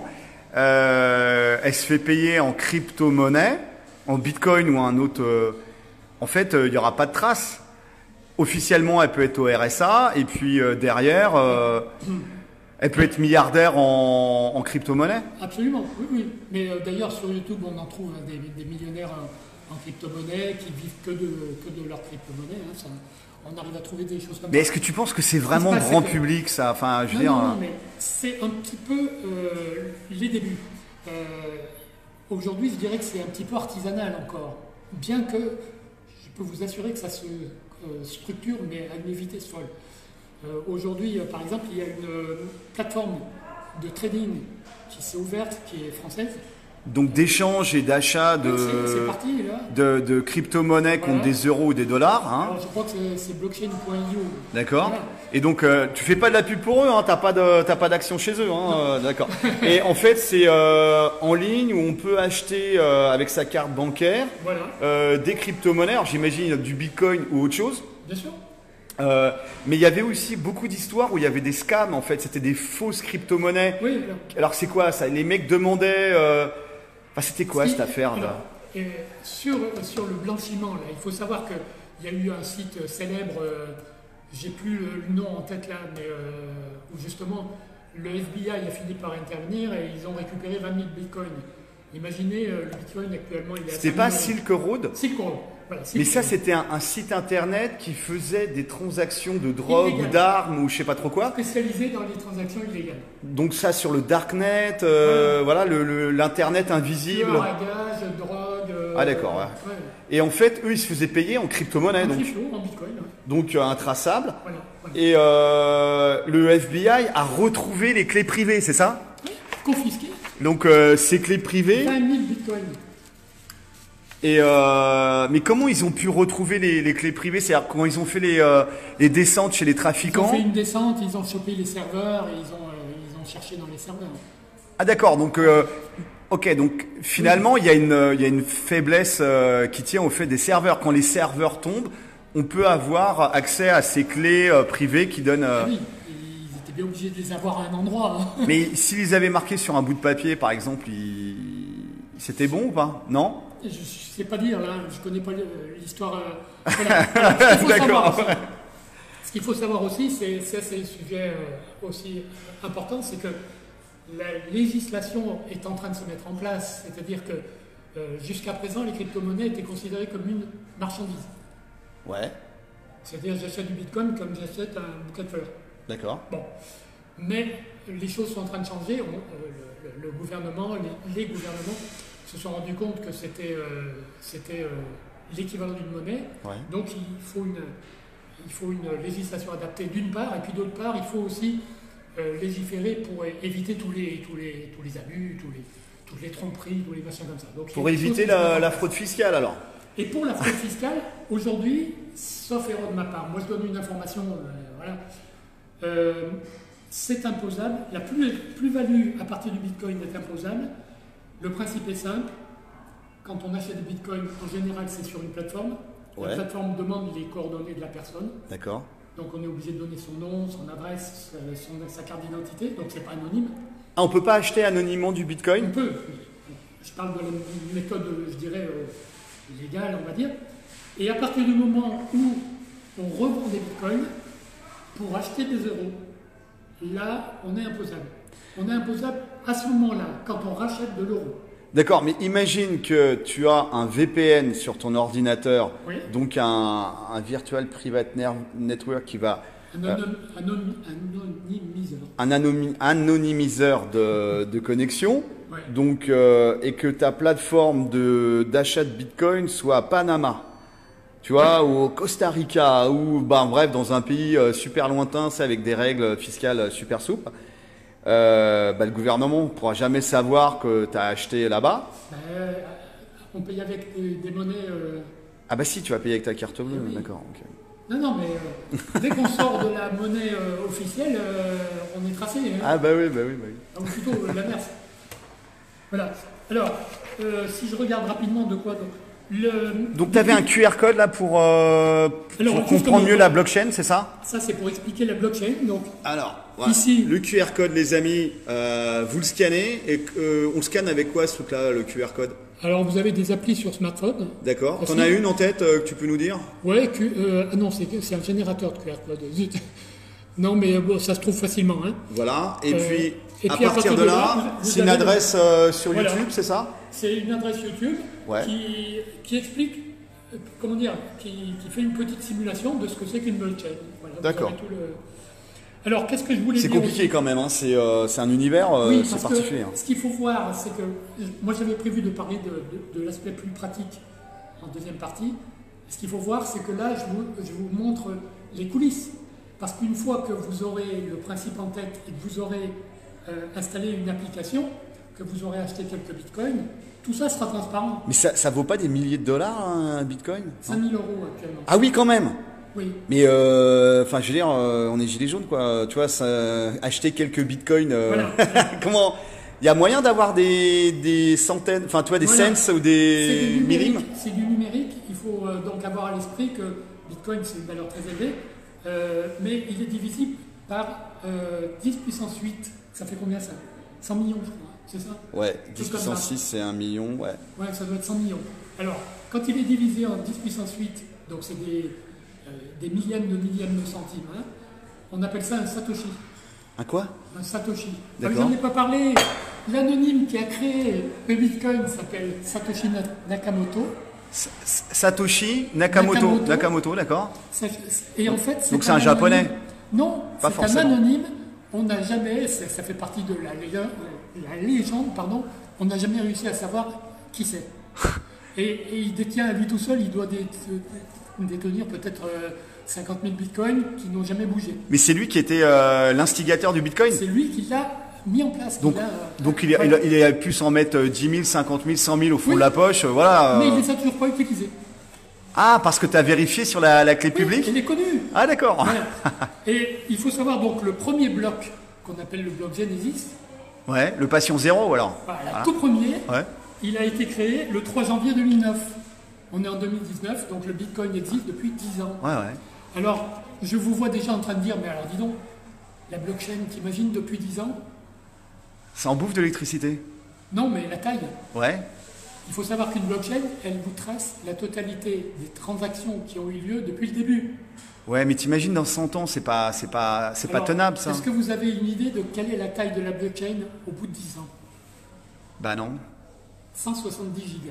Speaker 1: Euh, elle se fait payer en crypto-monnaie, en Bitcoin ou un autre. Euh, en fait, il euh, n'y aura pas de trace. Officiellement, elle peut être au R S A, et puis euh, derrière, euh, elle peut être milliardaire en, en crypto-monnaie.
Speaker 2: Absolument, oui, oui. Mais euh, d'ailleurs, sur YouTube, on en trouve hein, des, des millionnaires en, en crypto-monnaie qui vivent que de, que de leur crypto-monnaie. Hein, ça, on arrive à trouver des choses comme ça.
Speaker 1: Mais est-ce que tu penses que c'est vraiment
Speaker 2: passe,
Speaker 1: grand
Speaker 2: que...
Speaker 1: public, ça? Enfin, je veux
Speaker 2: non,
Speaker 1: dire.
Speaker 2: Non, non, mais c'est un petit peu euh, les débuts. Euh, Aujourd'hui, je dirais que c'est un petit peu artisanal encore. Bien que, je peux vous assurer que ça se euh, structure, mais à une vitesse folle. Euh, Aujourd'hui, euh, par exemple, il y a une euh, plateforme de trading qui s'est ouverte, qui est française.
Speaker 1: Donc d'échange et d'achat de,
Speaker 2: c'est parti, là.
Speaker 1: de, de crypto-monnaies contre
Speaker 2: Voilà.
Speaker 1: des euros ou des dollars. Hein.
Speaker 2: Alors, je crois que c'est blockchain point i o.
Speaker 1: D'accord.
Speaker 2: Voilà.
Speaker 1: Et donc euh, tu fais pas de la pub pour eux, hein, t'as pas de t'as pas d'action chez eux, hein, euh, d'accord. Et en fait c'est euh, en ligne où on peut acheter euh, avec sa carte bancaire
Speaker 2: Voilà.
Speaker 1: euh, des crypto-monnaies. Alors j'imagine du Bitcoin ou autre chose.
Speaker 2: Bien sûr.
Speaker 1: Euh, mais il y avait aussi beaucoup d'histoires où il y avait des scams en fait, c'était des fausses crypto-monnaies.
Speaker 2: Oui. Alors,
Speaker 1: alors c'est quoi ça? Les mecs demandaient. Euh, Enfin, c'était quoi
Speaker 2: si,
Speaker 1: cette affaire là?
Speaker 2: alors, et sur, sur le blanchiment, là, il faut savoir qu'il y a eu un site célèbre, euh, j'ai plus le, le nom en tête là, mais euh, où justement le F B I a fini par intervenir et ils ont récupéré vingt mille bitcoins. Imaginez, euh, le bitcoin actuellement, il est à
Speaker 1: C'était pas Silk Road?
Speaker 2: Silk Road. Voilà, Silk
Speaker 1: Mais ça,
Speaker 2: Road.
Speaker 1: c'était un, un site internet qui faisait des transactions de drogue
Speaker 2: Illégal.
Speaker 1: ou d'armes ou je sais pas trop quoi.
Speaker 2: Spécialisé dans les transactions illégales.
Speaker 1: Donc ça sur le darknet, euh, voilà, le- le- l'internet invisible.
Speaker 2: Tueurs à gages, drogue. euh,
Speaker 1: Ah d'accord, ouais.
Speaker 2: ouais.
Speaker 1: Et en fait, eux, ils se faisaient payer en crypto-monnaie,
Speaker 2: En
Speaker 1: donc,
Speaker 2: crypto, en bitcoin. Ouais.
Speaker 1: donc euh, intraçable.
Speaker 2: Voilà, voilà.
Speaker 1: Et euh, le F B I a retrouvé les clés privées, c'est ça?
Speaker 2: Confisqué
Speaker 1: Donc euh, ces clés privées.
Speaker 2: vingt mille bitcoins.
Speaker 1: Et euh, mais comment ils ont pu retrouver les, les clés privées? C'est-à-dire comment ils ont fait les, euh, les descentes chez les
Speaker 2: Ils ont
Speaker 1: trafiquants?
Speaker 2: fait une descente, ils ont chopé les serveurs et ils ont, euh, ils ont cherché dans les serveurs.
Speaker 1: Ah d'accord, donc euh, ok, donc finalement il y a une il y a une faiblesse euh, qui tient au fait des serveurs. Quand les serveurs tombent, on peut avoir accès à ces clés euh, privées qui donnent. euh,
Speaker 2: Ah oui, ils étaient bien obligés de les avoir à un endroit. hein.
Speaker 1: Mais s'ils avaient marqué sur un bout de papier, par exemple, ils... c'était bon ou pas? Non?
Speaker 2: Je ne sais pas dire, là, je ne connais pas le- l'histoire. euh, voilà. Voilà. Ce qu'il faut savoir
Speaker 1: D'accord.
Speaker 2: aussi- Ce qu'il faut savoir aussi, c'est ça, c'est le sujet euh, aussi important, c'est que la législation est en train de se mettre en place. C'est-à-dire que euh, jusqu'à présent, les crypto-monnaies étaient considérées comme une marchandise.
Speaker 1: Ouais,
Speaker 2: C'est-à-dire, j'achète du bitcoin comme j'achète un bouquet de fleurs.
Speaker 1: d'accord.
Speaker 2: Bon, mais les choses sont en train de changer. On- euh, le, le gouvernement, les, les gouvernements se sont rendus compte que c'était euh, c'était euh, l'équivalent d'une monnaie.
Speaker 1: Ouais.
Speaker 2: Donc il faut une, il faut une législation adaptée d'une part, et puis d'autre part, il faut aussi euh, légiférer pour é- éviter tous les, tous les, tous les abus, tous les, toutes les tromperies, tous les machins comme ça. Donc,
Speaker 1: Pour
Speaker 2: il y a des
Speaker 1: éviter
Speaker 2: choses qui se mettent
Speaker 1: la,
Speaker 2: en
Speaker 1: la
Speaker 2: place.
Speaker 1: fraude fiscale alors?
Speaker 2: Et pour la fraude fiscale, aujourd'hui, sauf erreur de ma part, moi je donne une information, euh, voilà, euh, c'est imposable, la plus- plus-value à partir du bitcoin est imposable. Le principe est simple, quand on achète des bitcoins, en général c'est sur une plateforme,
Speaker 1: Ouais.
Speaker 2: la plateforme demande les coordonnées de la personne,
Speaker 1: D'accord.
Speaker 2: donc on est obligé de donner son nom, son adresse, euh, son- sa carte d'identité, donc c'est pas anonyme.
Speaker 1: Ah, on peut pas acheter anonymement du
Speaker 2: On
Speaker 1: bitcoin?
Speaker 2: peut, je parle de la méthode, je dirais, euh, légale, on va dire. Et à partir du moment où on revend des bitcoins pour acheter des euros, là, on est imposable. On est imposable à ce moment-là, quand on rachète de l'euro.
Speaker 1: D'accord, mais imagine que tu as un V P N sur ton ordinateur,
Speaker 2: Oui.
Speaker 1: donc un, un Virtual Private Ner- Network qui va...
Speaker 2: Un anon- anon- anonymiseur.
Speaker 1: un anomi- anonymiseur de, de connexion,
Speaker 2: Ouais.
Speaker 1: donc, euh, et que ta plateforme de- d'achat de Bitcoin soit à Panama, tu vois, ou au Costa Rica, ou ben, bref, dans un pays euh, super lointain, c'est avec des règles fiscales super souples. euh, bah, le gouvernement ne pourra jamais savoir que tu as acheté là-bas.
Speaker 2: Euh, on paye avec des, des monnaies. Euh...
Speaker 1: Ah bah si, tu vas payer avec ta carte bleue,
Speaker 2: Oui.
Speaker 1: d'accord. Okay.
Speaker 2: Non, non, mais euh, dès qu'on sort de la monnaie euh, officielle, euh, on est tracé. Hein.
Speaker 1: Ah bah oui, bah oui, bah oui.
Speaker 2: Donc plutôt euh, l'inverse. Voilà. Alors, euh, si je regarde rapidement de quoi donc. Le...
Speaker 1: Donc tu avais un Q R code là pour, euh,
Speaker 2: Alors,
Speaker 1: pour comprendre mieux la blockchain, c'est ça?
Speaker 2: Ça, c'est pour expliquer la blockchain. Donc,
Speaker 1: alors, voilà.
Speaker 2: Ici,
Speaker 1: le Q R code, les amis, euh, vous le scannez et euh, on scanne avec quoi ce truc-là, le Q R code?
Speaker 2: Alors, vous avez des applis sur smartphone.
Speaker 1: D'accord. T'en as une en tête euh, que tu peux nous dire?
Speaker 2: Ouais, que, euh, non, c'est un générateur de Q R code. Zut. Non, mais bon, ça se trouve facilement. Hein.
Speaker 1: Voilà. Et
Speaker 2: euh,
Speaker 1: puis,
Speaker 2: et
Speaker 1: à,
Speaker 2: puis
Speaker 1: partir à partir de là, là c'est une adresse euh, sur voilà. YouTube, c'est ça?
Speaker 2: C'est une adresse YouTube
Speaker 1: ouais.
Speaker 2: qui, qui explique, comment dire, qui, qui fait une petite simulation de ce que c'est qu'une blockchain. Voilà,
Speaker 1: d'accord.
Speaker 2: Le... Alors, qu'est-ce que je voulais dire?
Speaker 1: C'est compliqué aussi quand même, hein. C'est euh, un univers, euh,
Speaker 2: oui,
Speaker 1: c'est particulier. Hein.
Speaker 2: Ce qu'il faut voir, c'est que moi j'avais prévu de parler de, de, de l'aspect plus pratique en deuxième partie. Ce qu'il faut voir, c'est que là, je vous, je vous montre les coulisses. Parce qu'une fois que vous aurez le principe en tête et que vous aurez euh, installé une application, que vous aurez acheté quelques bitcoins, tout ça sera transparent.
Speaker 1: Mais ça ne vaut pas des milliers de dollars un bitcoin?
Speaker 2: cinq mille euros actuellement.
Speaker 1: Ah oui, quand même.
Speaker 2: Oui.
Speaker 1: Mais euh, enfin, je veux dire, euh, on est gilets jaunes, quoi. Tu vois, ça, acheter quelques bitcoins. Euh, voilà. Comment? Il y a moyen d'avoir des, des centaines, enfin, tu vois, des voilà. cents ou des millimes?
Speaker 2: C'est du numérique. Il faut euh, donc avoir à l'esprit que bitcoin, c'est une valeur très élevée, euh, mais il est divisible par euh, dix puissance huit. Ça fait combien ça? cent millions, je crois. C'est ça?
Speaker 1: Ouais, dix puissance six, c'est un million, ouais.
Speaker 2: Ouais, ça doit être cent millions. Alors, quand il est divisé en dix puissance huit, donc c'est des. Euh, des millièmes de millièmes de centimes. Hein. On appelle ça un Satoshi.
Speaker 1: Un quoi?
Speaker 2: Un Satoshi.
Speaker 1: D'accord.
Speaker 2: J'en ai pas parlé. L'anonyme qui a créé le Bitcoin s'appelle Satoshi Nakamoto.
Speaker 1: S Satoshi Nakamoto. Nakamoto, Nakamoto d'accord.
Speaker 2: Et en fait,
Speaker 1: donc c'est un, un japonais?
Speaker 2: Non, c'est un anonyme. On n'a jamais, ça, ça fait partie de la légende, la légende pardon, on n'a jamais réussi à savoir qui c'est. et, et il détient à lui tout seul, il doit des, détenir peut-être euh, cinquante mille bitcoins qui n'ont jamais bougé.
Speaker 1: Mais c'est lui qui était euh, l'instigateur du bitcoin?
Speaker 2: C'est lui qui l'a mis en place.
Speaker 1: Donc,
Speaker 2: il a,
Speaker 1: euh, donc il, a, voilà. il, a, il a pu s'en mettre dix mille, cinquante mille, cent mille au fond oui. de la poche, voilà.
Speaker 2: Mais il ne les a toujours pas utilisés.
Speaker 1: Ah, parce que tu as vérifié sur la, la clé
Speaker 2: oui,
Speaker 1: publique?
Speaker 2: Il est connu.
Speaker 1: Ah d'accord.
Speaker 2: Voilà. Et il faut savoir donc le premier bloc qu'on appelle le bloc Genesis.
Speaker 1: Ouais, le patient zéro alors.
Speaker 2: Voilà, voilà. Tout premier,
Speaker 1: ouais.
Speaker 2: il a été créé le trois janvier deux mille neuf. On est en deux mille dix-neuf, donc le Bitcoin existe depuis dix ans.
Speaker 1: Ouais, ouais.
Speaker 2: Alors, je vous vois déjà en train de dire, mais alors dis donc, la blockchain, t'imagines, depuis dix ans?
Speaker 1: Ça en bouffe de l'électricité?
Speaker 2: Non, mais la taille.
Speaker 1: Ouais.
Speaker 2: Il faut savoir qu'une blockchain, elle vous trace la totalité des transactions qui ont eu lieu depuis le début.
Speaker 1: Ouais, mais t'imagines dans cent ans, c'est pas, c'est pas, c'est pas tenable ça.
Speaker 2: Est-ce que vous avez une idée de quelle est la taille de la blockchain au bout de dix ans?
Speaker 1: Bah non.
Speaker 2: cent soixante-dix gigas.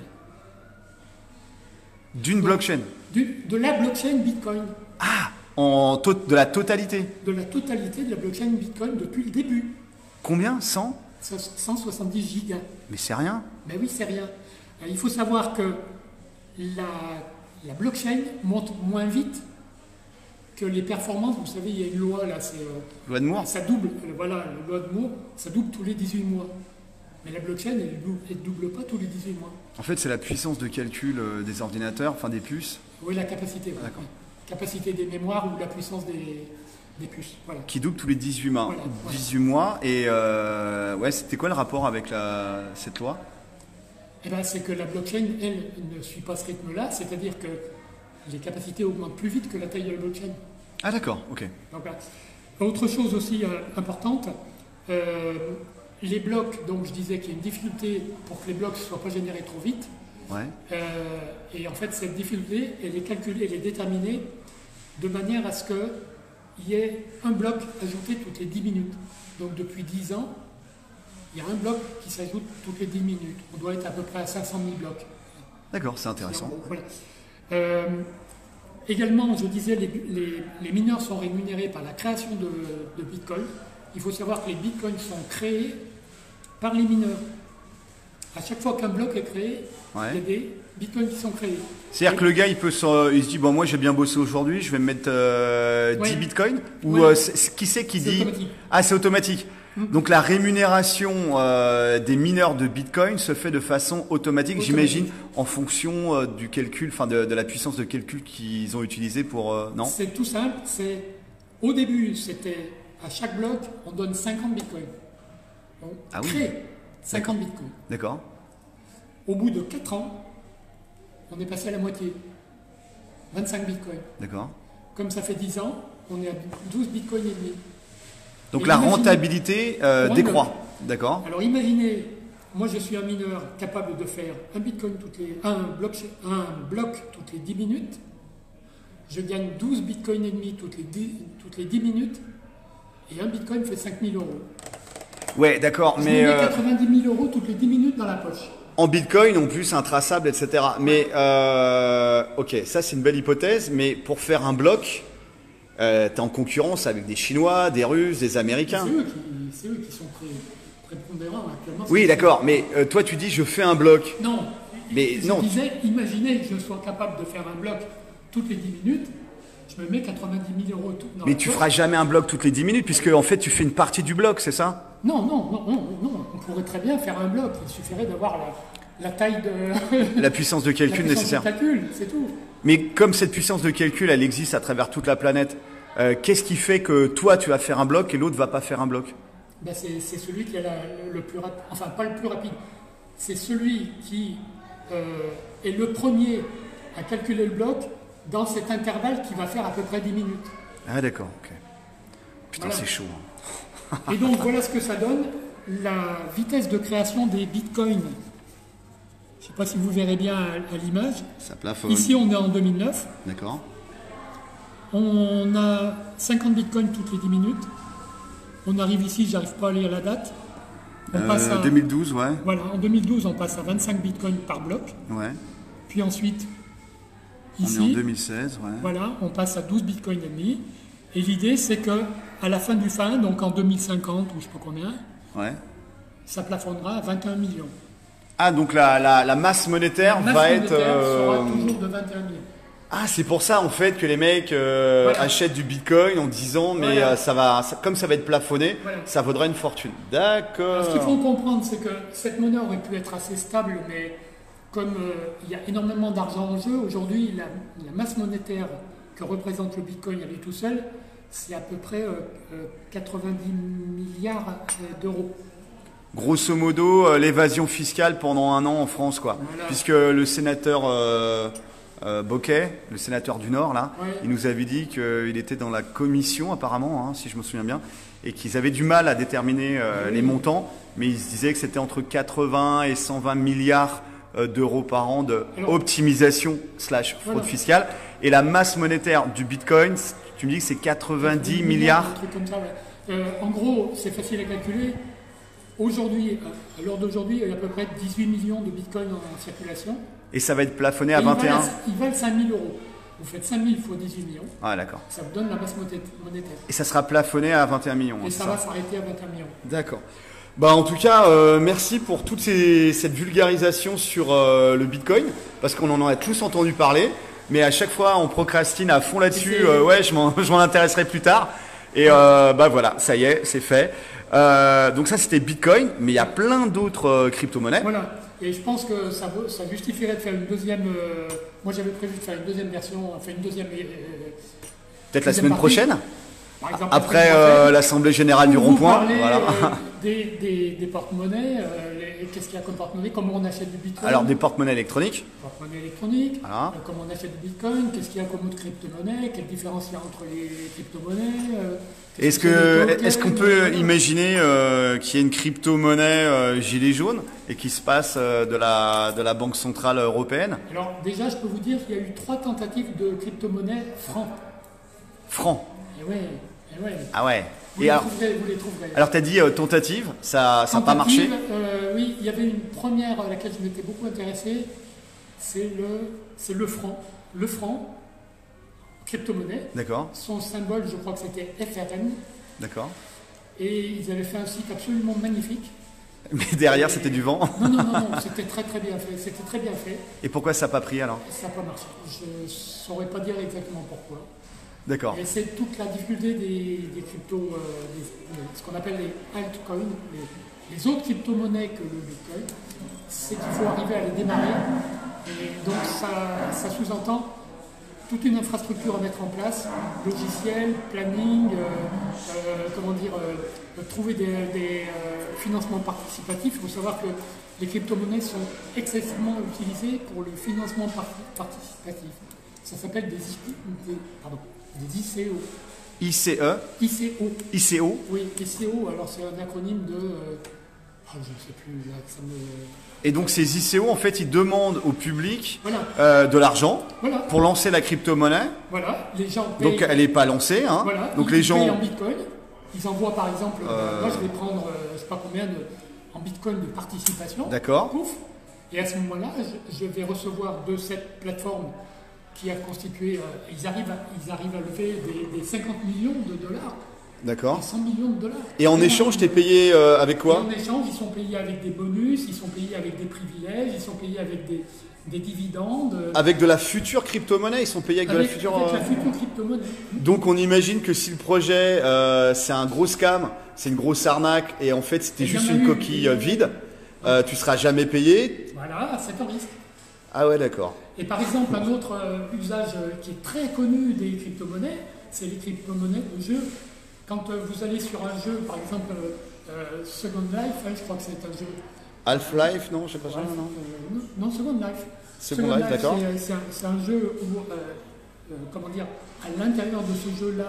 Speaker 1: D'une blockchain?
Speaker 2: Du, de la blockchain Bitcoin.
Speaker 1: Ah, en to de la totalité?
Speaker 2: De la totalité de la blockchain Bitcoin depuis le début.
Speaker 1: Combien? cent?
Speaker 2: cent soixante-dix gigas.
Speaker 1: Mais c'est rien.
Speaker 2: Ben oui, c'est rien. Il faut savoir que la, la blockchain monte moins vite que les performances. Vous savez, il y a une loi là, c'est euh,
Speaker 1: loi de Moore.
Speaker 2: Ça double. Voilà, la loi de Moore, ça double tous les dix-huit mois. Mais la blockchain, elle ne double, double pas tous les dix-huit mois.
Speaker 1: En fait, c'est la puissance de calcul euh, des ordinateurs, enfin des puces.
Speaker 2: Oui, la capacité. Ouais. D'accord. Capacité des mémoires ou la puissance des, des puces. Voilà.
Speaker 1: Qui double tous les dix-huit mois.
Speaker 2: Voilà, voilà.
Speaker 1: dix-huit mois. Et euh, ouais, c'était quoi le rapport avec la, cette loi?
Speaker 2: Eh ben, c'est que la blockchain, elle, ne suit pas ce rythme-là, c'est-à-dire que les capacités augmentent plus vite que la taille de la blockchain.
Speaker 1: Ah d'accord, ok.
Speaker 2: Donc, voilà. Autre chose aussi euh, importante, euh, les blocs, donc je disais qu'il y a une difficulté pour que les blocs ne soient pas générés trop vite.
Speaker 1: Ouais.
Speaker 2: Euh, et en fait, cette difficulté, elle est calculée, elle est déterminée de manière à ce qu'il y ait un bloc ajouté toutes les dix minutes. Donc depuis dix ans, il y a un bloc qui s'ajoute toutes les dix minutes. On doit être à peu près à cinq cent mille blocs.
Speaker 1: D'accord, c'est intéressant.
Speaker 2: Voilà. Euh, également, je disais, les, les, les mineurs sont rémunérés par la création de, de Bitcoin. Il faut savoir que les Bitcoins sont créés par les mineurs. À chaque fois qu'un bloc est créé, ouais. il y a des Bitcoins qui sont créés.
Speaker 1: C'est-à-dire que le gars, il, peut se, il se dit, bon, moi j'ai bien bossé aujourd'hui, je vais me mettre euh, ouais. dix Bitcoins. Ou
Speaker 2: ouais.
Speaker 1: euh, qui c'est qui dit...
Speaker 2: Automatique.
Speaker 1: Ah, c'est automatique. Donc la rémunération euh, des mineurs de Bitcoin se fait de façon automatique, j'imagine, en fonction euh, du calcul, enfin de, de la puissance de calcul qu'ils ont utilisé pour... Euh, non?
Speaker 2: C'est tout simple. C'est au début, c'était à chaque bloc, on donne cinquante Bitcoins. On
Speaker 1: ah oui.
Speaker 2: crée cinquante Bitcoins.
Speaker 1: D'accord.
Speaker 2: Au bout de quatre ans, on est passé à la moitié. vingt-cinq Bitcoins.
Speaker 1: D'accord.
Speaker 2: Comme ça fait dix ans, on est à douze Bitcoins et demi.
Speaker 1: Donc
Speaker 2: et
Speaker 1: la rentabilité euh, décroît. D'accord.
Speaker 2: Alors imaginez, moi je suis un mineur capable de faire un Bitcoin toutes les, un bloc, un bloc toutes les dix minutes. Je gagne douze Bitcoins et demi toutes les dix, toutes les dix minutes. Et un Bitcoin fait cinq mille euros.
Speaker 1: Ouais, d'accord.
Speaker 2: Je
Speaker 1: mais
Speaker 2: me mets
Speaker 1: euh...
Speaker 2: quatre-vingt-dix mille euros toutes les dix minutes dans la poche.
Speaker 1: En Bitcoin, en plus, intraçable, et cetera. Mais, euh, ok, ça c'est une belle hypothèse, mais pour faire un bloc, euh, tu es en concurrence avec des Chinois, des Russes, des Américains.
Speaker 2: C'est eux qui, c'est eux qui sont très prépondérants actuellement.
Speaker 1: Oui, d'accord, mais euh, toi tu dis je fais un bloc.
Speaker 2: Non,
Speaker 1: mais
Speaker 2: je
Speaker 1: non.
Speaker 2: disais, imaginez que je sois capable de faire un bloc toutes les dix minutes, je me mets quatre-vingt-dix mille euros tout.
Speaker 1: Mais tu feras jamais un bloc toutes les dix minutes, puisque en fait tu fais une partie du bloc, c'est ça?
Speaker 2: Non, non, non, non, non, on pourrait très bien faire un bloc, il suffirait d'avoir la, la taille de...
Speaker 1: la puissance de calcul
Speaker 2: la puissance
Speaker 1: nécessaire.
Speaker 2: De calcul, c'est tout.
Speaker 1: Mais comme cette puissance de calcul, elle existe à travers toute la planète, euh, qu'est-ce qui fait que toi tu vas faire un bloc et l'autre va pas faire un bloc?
Speaker 2: Ben c'est, c'est celui qui est la, le, le plus rapide, enfin pas le plus rapide, c'est celui qui euh, est le premier à calculer le bloc dans cet intervalle qui va faire à peu près dix minutes.
Speaker 1: Ah d'accord, ok. Putain,
Speaker 2: voilà.
Speaker 1: C'est chaud. Hein.
Speaker 2: Et donc voilà ce que ça donne, la vitesse de création des bitcoins. Je ne sais pas si vous verrez bien à, à l'image.
Speaker 1: Ça plafonne.
Speaker 2: Ici on est en deux mille neuf.
Speaker 1: D'accord.
Speaker 2: On a cinquante bitcoins toutes les dix minutes. On arrive ici, j'arrive pas à lire la date. On
Speaker 1: euh,
Speaker 2: passe à,
Speaker 1: deux mille douze, ouais.
Speaker 2: Voilà, en deux mille douze, on passe à vingt-cinq bitcoins par bloc.
Speaker 1: Ouais.
Speaker 2: Puis ensuite, ici,
Speaker 1: on est en deux mille seize, ouais.
Speaker 2: Voilà, on passe à douze bitcoins et demi. Et l'idée, c'est que à la fin du fin, donc en deux mille cinquante ou je sais pas combien,
Speaker 1: ouais.
Speaker 2: ça plafonnera à vingt et un millions.
Speaker 1: Ah, donc la, la, la masse monétaire
Speaker 2: la masse
Speaker 1: va
Speaker 2: monétaire
Speaker 1: être... Euh...
Speaker 2: sera toujours de vingt et un millions.
Speaker 1: Ah, c'est pour ça en fait que les mecs euh, voilà. achètent du Bitcoin en disant mais voilà. euh, ça va, ça, comme ça va être plafonné, voilà. ça vaudra une fortune. D'accord.
Speaker 2: Ce qu'il faut comprendre, c'est que cette monnaie aurait pu être assez stable, mais comme euh, il y a énormément d'argent en jeu, aujourd'hui la, la masse monétaire que représente le Bitcoin à lui tout seul, c'est à peu près euh, euh, quatre-vingt-dix milliards d'euros.
Speaker 1: Grosso modo, euh, l'évasion fiscale pendant un an en France, quoi. Voilà. Puisque le sénateur euh, euh, Bocquet, le sénateur du Nord, là, ouais. il nous avait dit qu'il était dans la commission, apparemment, hein, si je me souviens bien, et qu'ils avaient du mal à déterminer euh, oui. les montants, mais ils se disaient que c'était entre quatre-vingts et cent vingt milliards euh, d'euros par an de Alors, optimisation slash fraude voilà. fiscale. Et la masse monétaire du Bitcoin, tu me dis que c'est quatre-vingt-dix milliards.
Speaker 2: Un truc comme ça, ouais. euh, en gros, c'est facile à calculer. Aujourd'hui, à l'heure d'aujourd'hui, il y a à peu près dix-huit millions de bitcoins en circulation.
Speaker 1: Et ça va être plafonné à vingt et un.
Speaker 2: Ils valent cinq mille euros. Vous faites cinq mille fois dix-huit millions.
Speaker 1: Ah, d'accord.
Speaker 2: Ça vous donne la masse monétaire.
Speaker 1: Et ça sera plafonné à vingt et un millions.
Speaker 2: Et ça, ça va s'arrêter à vingt et un millions.
Speaker 1: D'accord. Bah, en tout cas, euh, merci pour toute ces, cette vulgarisation sur euh, le Bitcoin, parce qu'on en a tous entendu parler, mais à chaque fois, on procrastine à fond là-dessus. Euh, ouais, je m'en, je m'en intéresserai plus tard. Et euh, bah voilà, ça y est, c'est fait. Euh, donc ça c'était Bitcoin, mais il y a plein d'autres euh, crypto-monnaies.
Speaker 2: Voilà, et je pense que ça, ça justifierait de faire une deuxième... Euh, moi j'avais prévu de faire une deuxième version, enfin une deuxième... Euh,
Speaker 1: Peut-être la semaine partie. prochaine
Speaker 2: Par exemple,
Speaker 1: après euh, l'Assemblée Générale du Rond-Point.
Speaker 2: Voilà. Euh, des, des, des porte-monnaies, euh, qu'est-ce qu'il y a comme porte-monnaie, comment on achète du Bitcoin.
Speaker 1: Alors des porte-monnaies électroniques.
Speaker 2: Porte-monnaie électronique,
Speaker 1: voilà.
Speaker 2: euh, comment on achète du Bitcoin, qu'est-ce qu'il y a comme autre crypto-monnaie, quelle différence il y a entre les crypto-monnaies. Euh,
Speaker 1: Est-ce que, est-ce qu'on peut imaginer euh, qu'il y ait une crypto-monnaie euh, gilet jaune et qui se passe euh, de la de la Banque centrale européenne?
Speaker 2: Alors déjà, je peux vous dire qu'il y a eu trois tentatives de crypto-monnaie franc.
Speaker 1: Franc.
Speaker 2: Et ouais, et ouais.
Speaker 1: Ah ouais.
Speaker 2: Vous,
Speaker 1: et
Speaker 2: les,
Speaker 1: alors,
Speaker 2: trouverez, vous les trouverez.
Speaker 1: Alors tu as dit euh, tentative, ça n'a pas marché?
Speaker 2: euh, Oui, il y avait une première à laquelle je m'étais beaucoup intéressé. C'est le, c'est le franc. Le franc. Crypto-monnaie.
Speaker 1: D'accord.
Speaker 2: Son symbole, je crois que c'était F R N.
Speaker 1: D'accord.
Speaker 2: Et ils avaient fait un site absolument magnifique.
Speaker 1: Mais derrière, et... c'était du vent.
Speaker 2: Non, non, non, non, c'était très très bien fait. C'était très bien fait.
Speaker 1: Et pourquoi ça n'a pas pris alors?
Speaker 2: Ça n'a pas marché. Je ne saurais pas dire exactement pourquoi.
Speaker 1: D'accord.
Speaker 2: Et c'est toute la difficulté des, des cryptos, euh, des- ce qu'on appelle les altcoins, les, les autres crypto-monnaies que le Bitcoin, c'est qu'il faut arriver à les démarrer. Et donc ça, ça sous-entend toute une infrastructure à mettre en place, logiciel, planning, euh, euh, comment dire, euh, trouver des, des, euh, financements participatifs. Il faut savoir que les crypto-monnaies sont excessivement utilisées pour le financement par- participatif. Ça s'appelle des, des, pardon, des I C O.
Speaker 1: I C E,
Speaker 2: I C O.
Speaker 1: I C O.
Speaker 2: Oui, I C O, alors c'est un acronyme de... Euh, oh, je ne sais plus, là, ça me...
Speaker 1: Et donc ces I C O, en fait, ils demandent au public
Speaker 2: Voilà.
Speaker 1: euh, de l'argent
Speaker 2: Voilà.
Speaker 1: pour lancer la crypto-monnaie.
Speaker 2: Voilà, les gens payent...
Speaker 1: Donc elle n'est pas lancée. Hein.
Speaker 2: Voilà,
Speaker 1: Donc
Speaker 2: ils
Speaker 1: les gens...
Speaker 2: payent en Bitcoin. Ils envoient par exemple,
Speaker 1: Euh.
Speaker 2: moi je vais prendre, euh, je ne sais pas combien de, en Bitcoin de participation.
Speaker 1: D'accord.
Speaker 2: Pouf. Et à ce moment-là, je, je vais recevoir de cette plateforme qui a constitué, euh, ils, arrivent à, ils arrivent à lever des, des cinquante millions de dollars,
Speaker 1: D'accord.
Speaker 2: des cent millions de dollars.
Speaker 1: Et en échange, t'es payé euh, avec
Speaker 2: Et
Speaker 1: quoi?
Speaker 2: en échange, ils sont payés avec des bonus, ils sont payés avec des privilèges, ils sont payés avec des, des dividendes. euh,
Speaker 1: Avec de la future crypto-monnaie, ils sont payés avec,
Speaker 2: avec,
Speaker 1: de la future...
Speaker 2: avec
Speaker 1: euh,
Speaker 2: la future crypto-monnaie.
Speaker 1: Donc on imagine que si le projet euh, c'est un gros scam, c'est une grosse arnaque et en fait c'était
Speaker 2: Et il y
Speaker 1: juste
Speaker 2: en a
Speaker 1: une
Speaker 2: eu.
Speaker 1: coquille euh, vide, euh, tu seras jamais payé.
Speaker 2: Voilà, c'est un risque.
Speaker 1: Ah ouais, d'accord.
Speaker 2: Et par exemple, un autre euh, usage euh, qui est très connu des crypto-monnaies, c'est les crypto-monnaies de jeu. Quand euh, vous allez sur un jeu, par exemple euh, euh, Second Life, hein, je crois que c'est un jeu.
Speaker 1: Half-Life, non, je sais pas ça,
Speaker 2: Ouais,
Speaker 1: non.
Speaker 2: euh, non, non, Second Life.
Speaker 1: Second Life, d'accord.
Speaker 2: c'est- C'est un, c'est un jeu où, euh, euh, comment dire, à l'intérieur de ce jeu-là,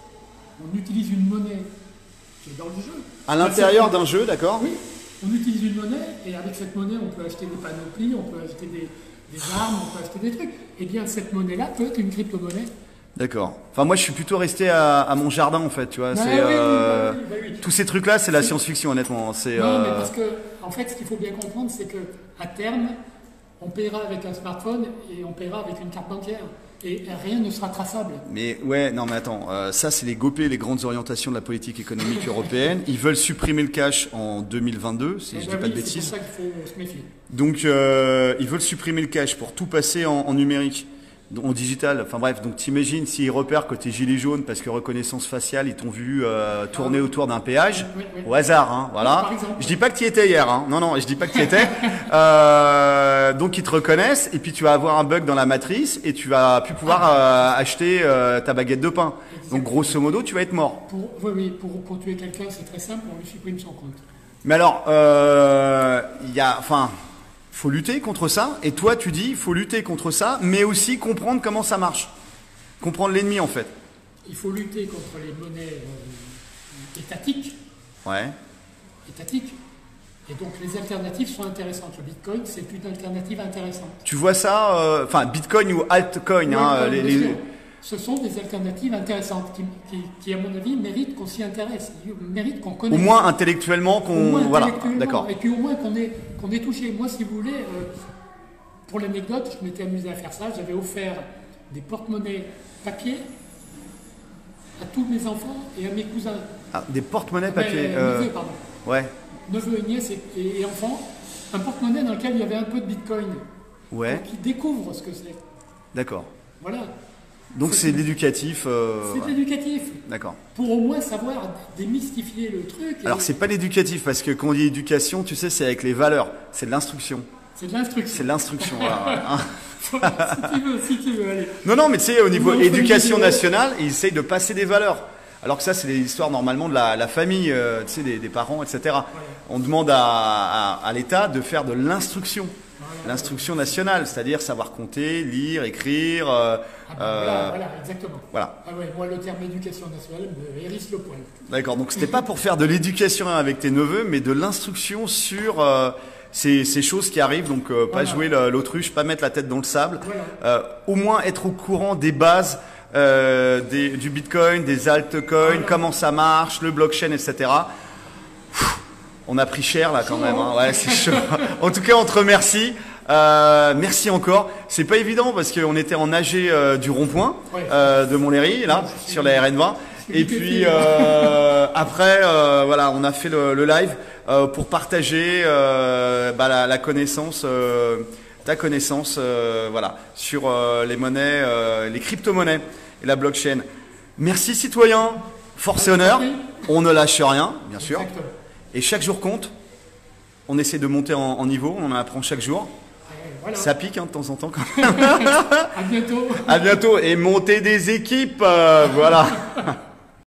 Speaker 2: on utilise une monnaie qui est dans le jeu.
Speaker 1: À l'intérieur
Speaker 2: Ça,
Speaker 1: d'un jeu, d'accord.
Speaker 2: Oui, on utilise une monnaie et avec cette monnaie, on peut acheter des panoplies, on peut acheter des, des armes, on peut acheter des trucs. Eh bien, cette monnaie-là peut être une crypto-monnaie.
Speaker 1: D'accord. Enfin moi je suis plutôt resté à, à mon jardin en fait, tu vois.
Speaker 2: Bah
Speaker 1: C'est
Speaker 2: oui, oui,
Speaker 1: euh,
Speaker 2: bah oui, bah oui.
Speaker 1: tous ces trucs là, c'est la science-fiction honnêtement. C'est
Speaker 2: Non,
Speaker 1: euh,
Speaker 2: mais parce que, en fait, ce qu'il faut bien comprendre, c'est que à terme, on paiera avec un smartphone et on paiera avec une carte bancaire. Et rien ne sera traçable.
Speaker 1: Mais ouais, non mais attends, euh, ça c'est les G O P, les grandes orientations de la politique économique européenne. Ils veulent supprimer le cash en deux mille vingt-deux, si
Speaker 2: Eh
Speaker 1: je
Speaker 2: ben
Speaker 1: dis pas
Speaker 2: oui,
Speaker 1: de
Speaker 2: c'est
Speaker 1: bêtises.
Speaker 2: pour ça qu'il faut se méfier.
Speaker 1: Donc euh, ils veulent supprimer le cash pour tout passer en, en numérique, en digital. Enfin bref, donc t'imagines s'ils repèrent côté gilet jaune parce que reconnaissance faciale, ils t'ont vu euh, tourner autour d'un péage,
Speaker 2: Oui, oui.
Speaker 1: au hasard, hein, voilà.
Speaker 2: Par exemple.
Speaker 1: Je dis pas que tu y étais hier, hein. Non, non, je dis pas que tu y étais. Euh, donc ils te reconnaissent et puis tu vas avoir un bug dans la matrice et tu vas plus pouvoir euh, acheter euh, ta baguette de pain. Donc grosso modo, tu vas être mort.
Speaker 2: Pour, oui, oui, pour, pour tuer quelqu'un, c'est très simple, on lui supprime son compte.
Speaker 1: Mais alors, euh, il y a, enfin, faut lutter contre ça. Et toi, tu dis, faut lutter contre ça, mais aussi comprendre comment ça marche, comprendre l'ennemi en fait.
Speaker 2: Il faut lutter contre les monnaies euh, étatiques,
Speaker 1: Ouais.
Speaker 2: étatiques. Et donc les alternatives sont intéressantes. Le Bitcoin, c'est une alternative intéressante.
Speaker 1: Tu vois ça, euh, enfin, Bitcoin ou altcoin, hein,
Speaker 2: Oui,
Speaker 1: les,
Speaker 2: bien
Speaker 1: les-
Speaker 2: sûr. Ce sont des alternatives intéressantes qui, qui, qui, à mon avis, méritent qu'on s'y intéresse, méritent qu'on connaisse.
Speaker 1: au moins intellectuellement
Speaker 2: Au
Speaker 1: qu'on,
Speaker 2: moins
Speaker 1: voilà,
Speaker 2: intellectuellement,
Speaker 1: d'accord.
Speaker 2: Et puis au moins qu'on ait, qu'on ait touché. Moi, si vous voulez, euh, pour l'anecdote, je m'étais amusé à faire ça. J'avais offert des porte-monnaies papier à tous mes enfants et à mes cousins.
Speaker 1: Ah, des porte-monnaies papier.
Speaker 2: Mais,
Speaker 1: euh,
Speaker 2: neveux, pardon.
Speaker 1: ouais,
Speaker 2: Neveux et nièces et, et- et enfants. Un porte-monnaie dans lequel il y avait un peu de Bitcoin.
Speaker 1: ouais,
Speaker 2: Pour qu'ils découvrent ce que c'est.
Speaker 1: d'accord.
Speaker 2: Voilà.
Speaker 1: Donc
Speaker 2: C'est-
Speaker 1: c'est de l'éducatif. euh,
Speaker 2: C'est
Speaker 1: ouais,
Speaker 2: éducatif.
Speaker 1: d'accord.
Speaker 2: Pour au moins savoir démystifier le truc. et-
Speaker 1: Alors c'est pas l'éducatif parce que quand on dit éducation, tu sais, c'est avec les valeurs, c'est de l'instruction.
Speaker 2: c'est de l'instruction.
Speaker 1: C'est de l'instruction. voilà, hein.
Speaker 2: si tu veux, si tu veux, allez.
Speaker 1: Non, non, mais tu sais, au niveau
Speaker 2: Non,
Speaker 1: éducation
Speaker 2: faut le dire.
Speaker 1: nationale, ils essayent de passer des valeurs. Alors que ça, c'est l'histoire normalement de la, la famille, euh, tu sais, des, des parents, et cetera. On demande à, à, à l'État de faire de l'instruction, l'instruction nationale, c'est-à-dire savoir compter, lire, écrire. euh,
Speaker 2: Ah ben,
Speaker 1: euh,
Speaker 2: voilà, voilà, exactement.
Speaker 1: voilà.
Speaker 2: Ah ouais, moi, le terme éducation nationale me hérisse le poil.
Speaker 1: D'accord. Donc c'était pas pour faire de l'éducation avec tes neveux, mais de l'instruction sur euh, ces, ces choses qui arrivent. Donc euh, pas
Speaker 2: Voilà.
Speaker 1: jouer le- l'autruche, pas mettre la tête dans le sable.
Speaker 2: Voilà.
Speaker 1: Euh, au moins être au courant des bases euh, des, du Bitcoin, des altcoins,
Speaker 2: Voilà.
Speaker 1: comment ça marche, le blockchain, et cetera. Pfff, on a pris cher là quand
Speaker 2: Chaud,
Speaker 1: même.
Speaker 2: hein.
Speaker 1: Hein. Ouais, c'est chaud. En tout cas, on te remercie. Euh, merci encore. C'est pas évident parce qu'on était en A G euh, du rond-point
Speaker 2: Ouais.
Speaker 1: euh, de Montlhéry, là,
Speaker 2: Ouais, c'est-
Speaker 1: sur la R N vingt.
Speaker 2: c'est
Speaker 1: Et
Speaker 2: difficile.
Speaker 1: puis euh, après, euh, voilà, on a fait le, le live euh, pour partager euh, bah, la, la connaissance, euh, ta connaissance, euh, voilà, sur euh, les monnaies, euh, les crypto-monnaies et la blockchain. Merci citoyens, force et honneur, on ne lâche rien, bien sûr.
Speaker 2: Exactement.
Speaker 1: Et chaque jour compte, on essaie de monter en, en niveau, on en apprend chaque jour.
Speaker 2: Et voilà.
Speaker 1: Ça pique hein, de temps en temps quand même.
Speaker 2: À bientôt.
Speaker 1: À bientôt et monter des équipes, euh, voilà.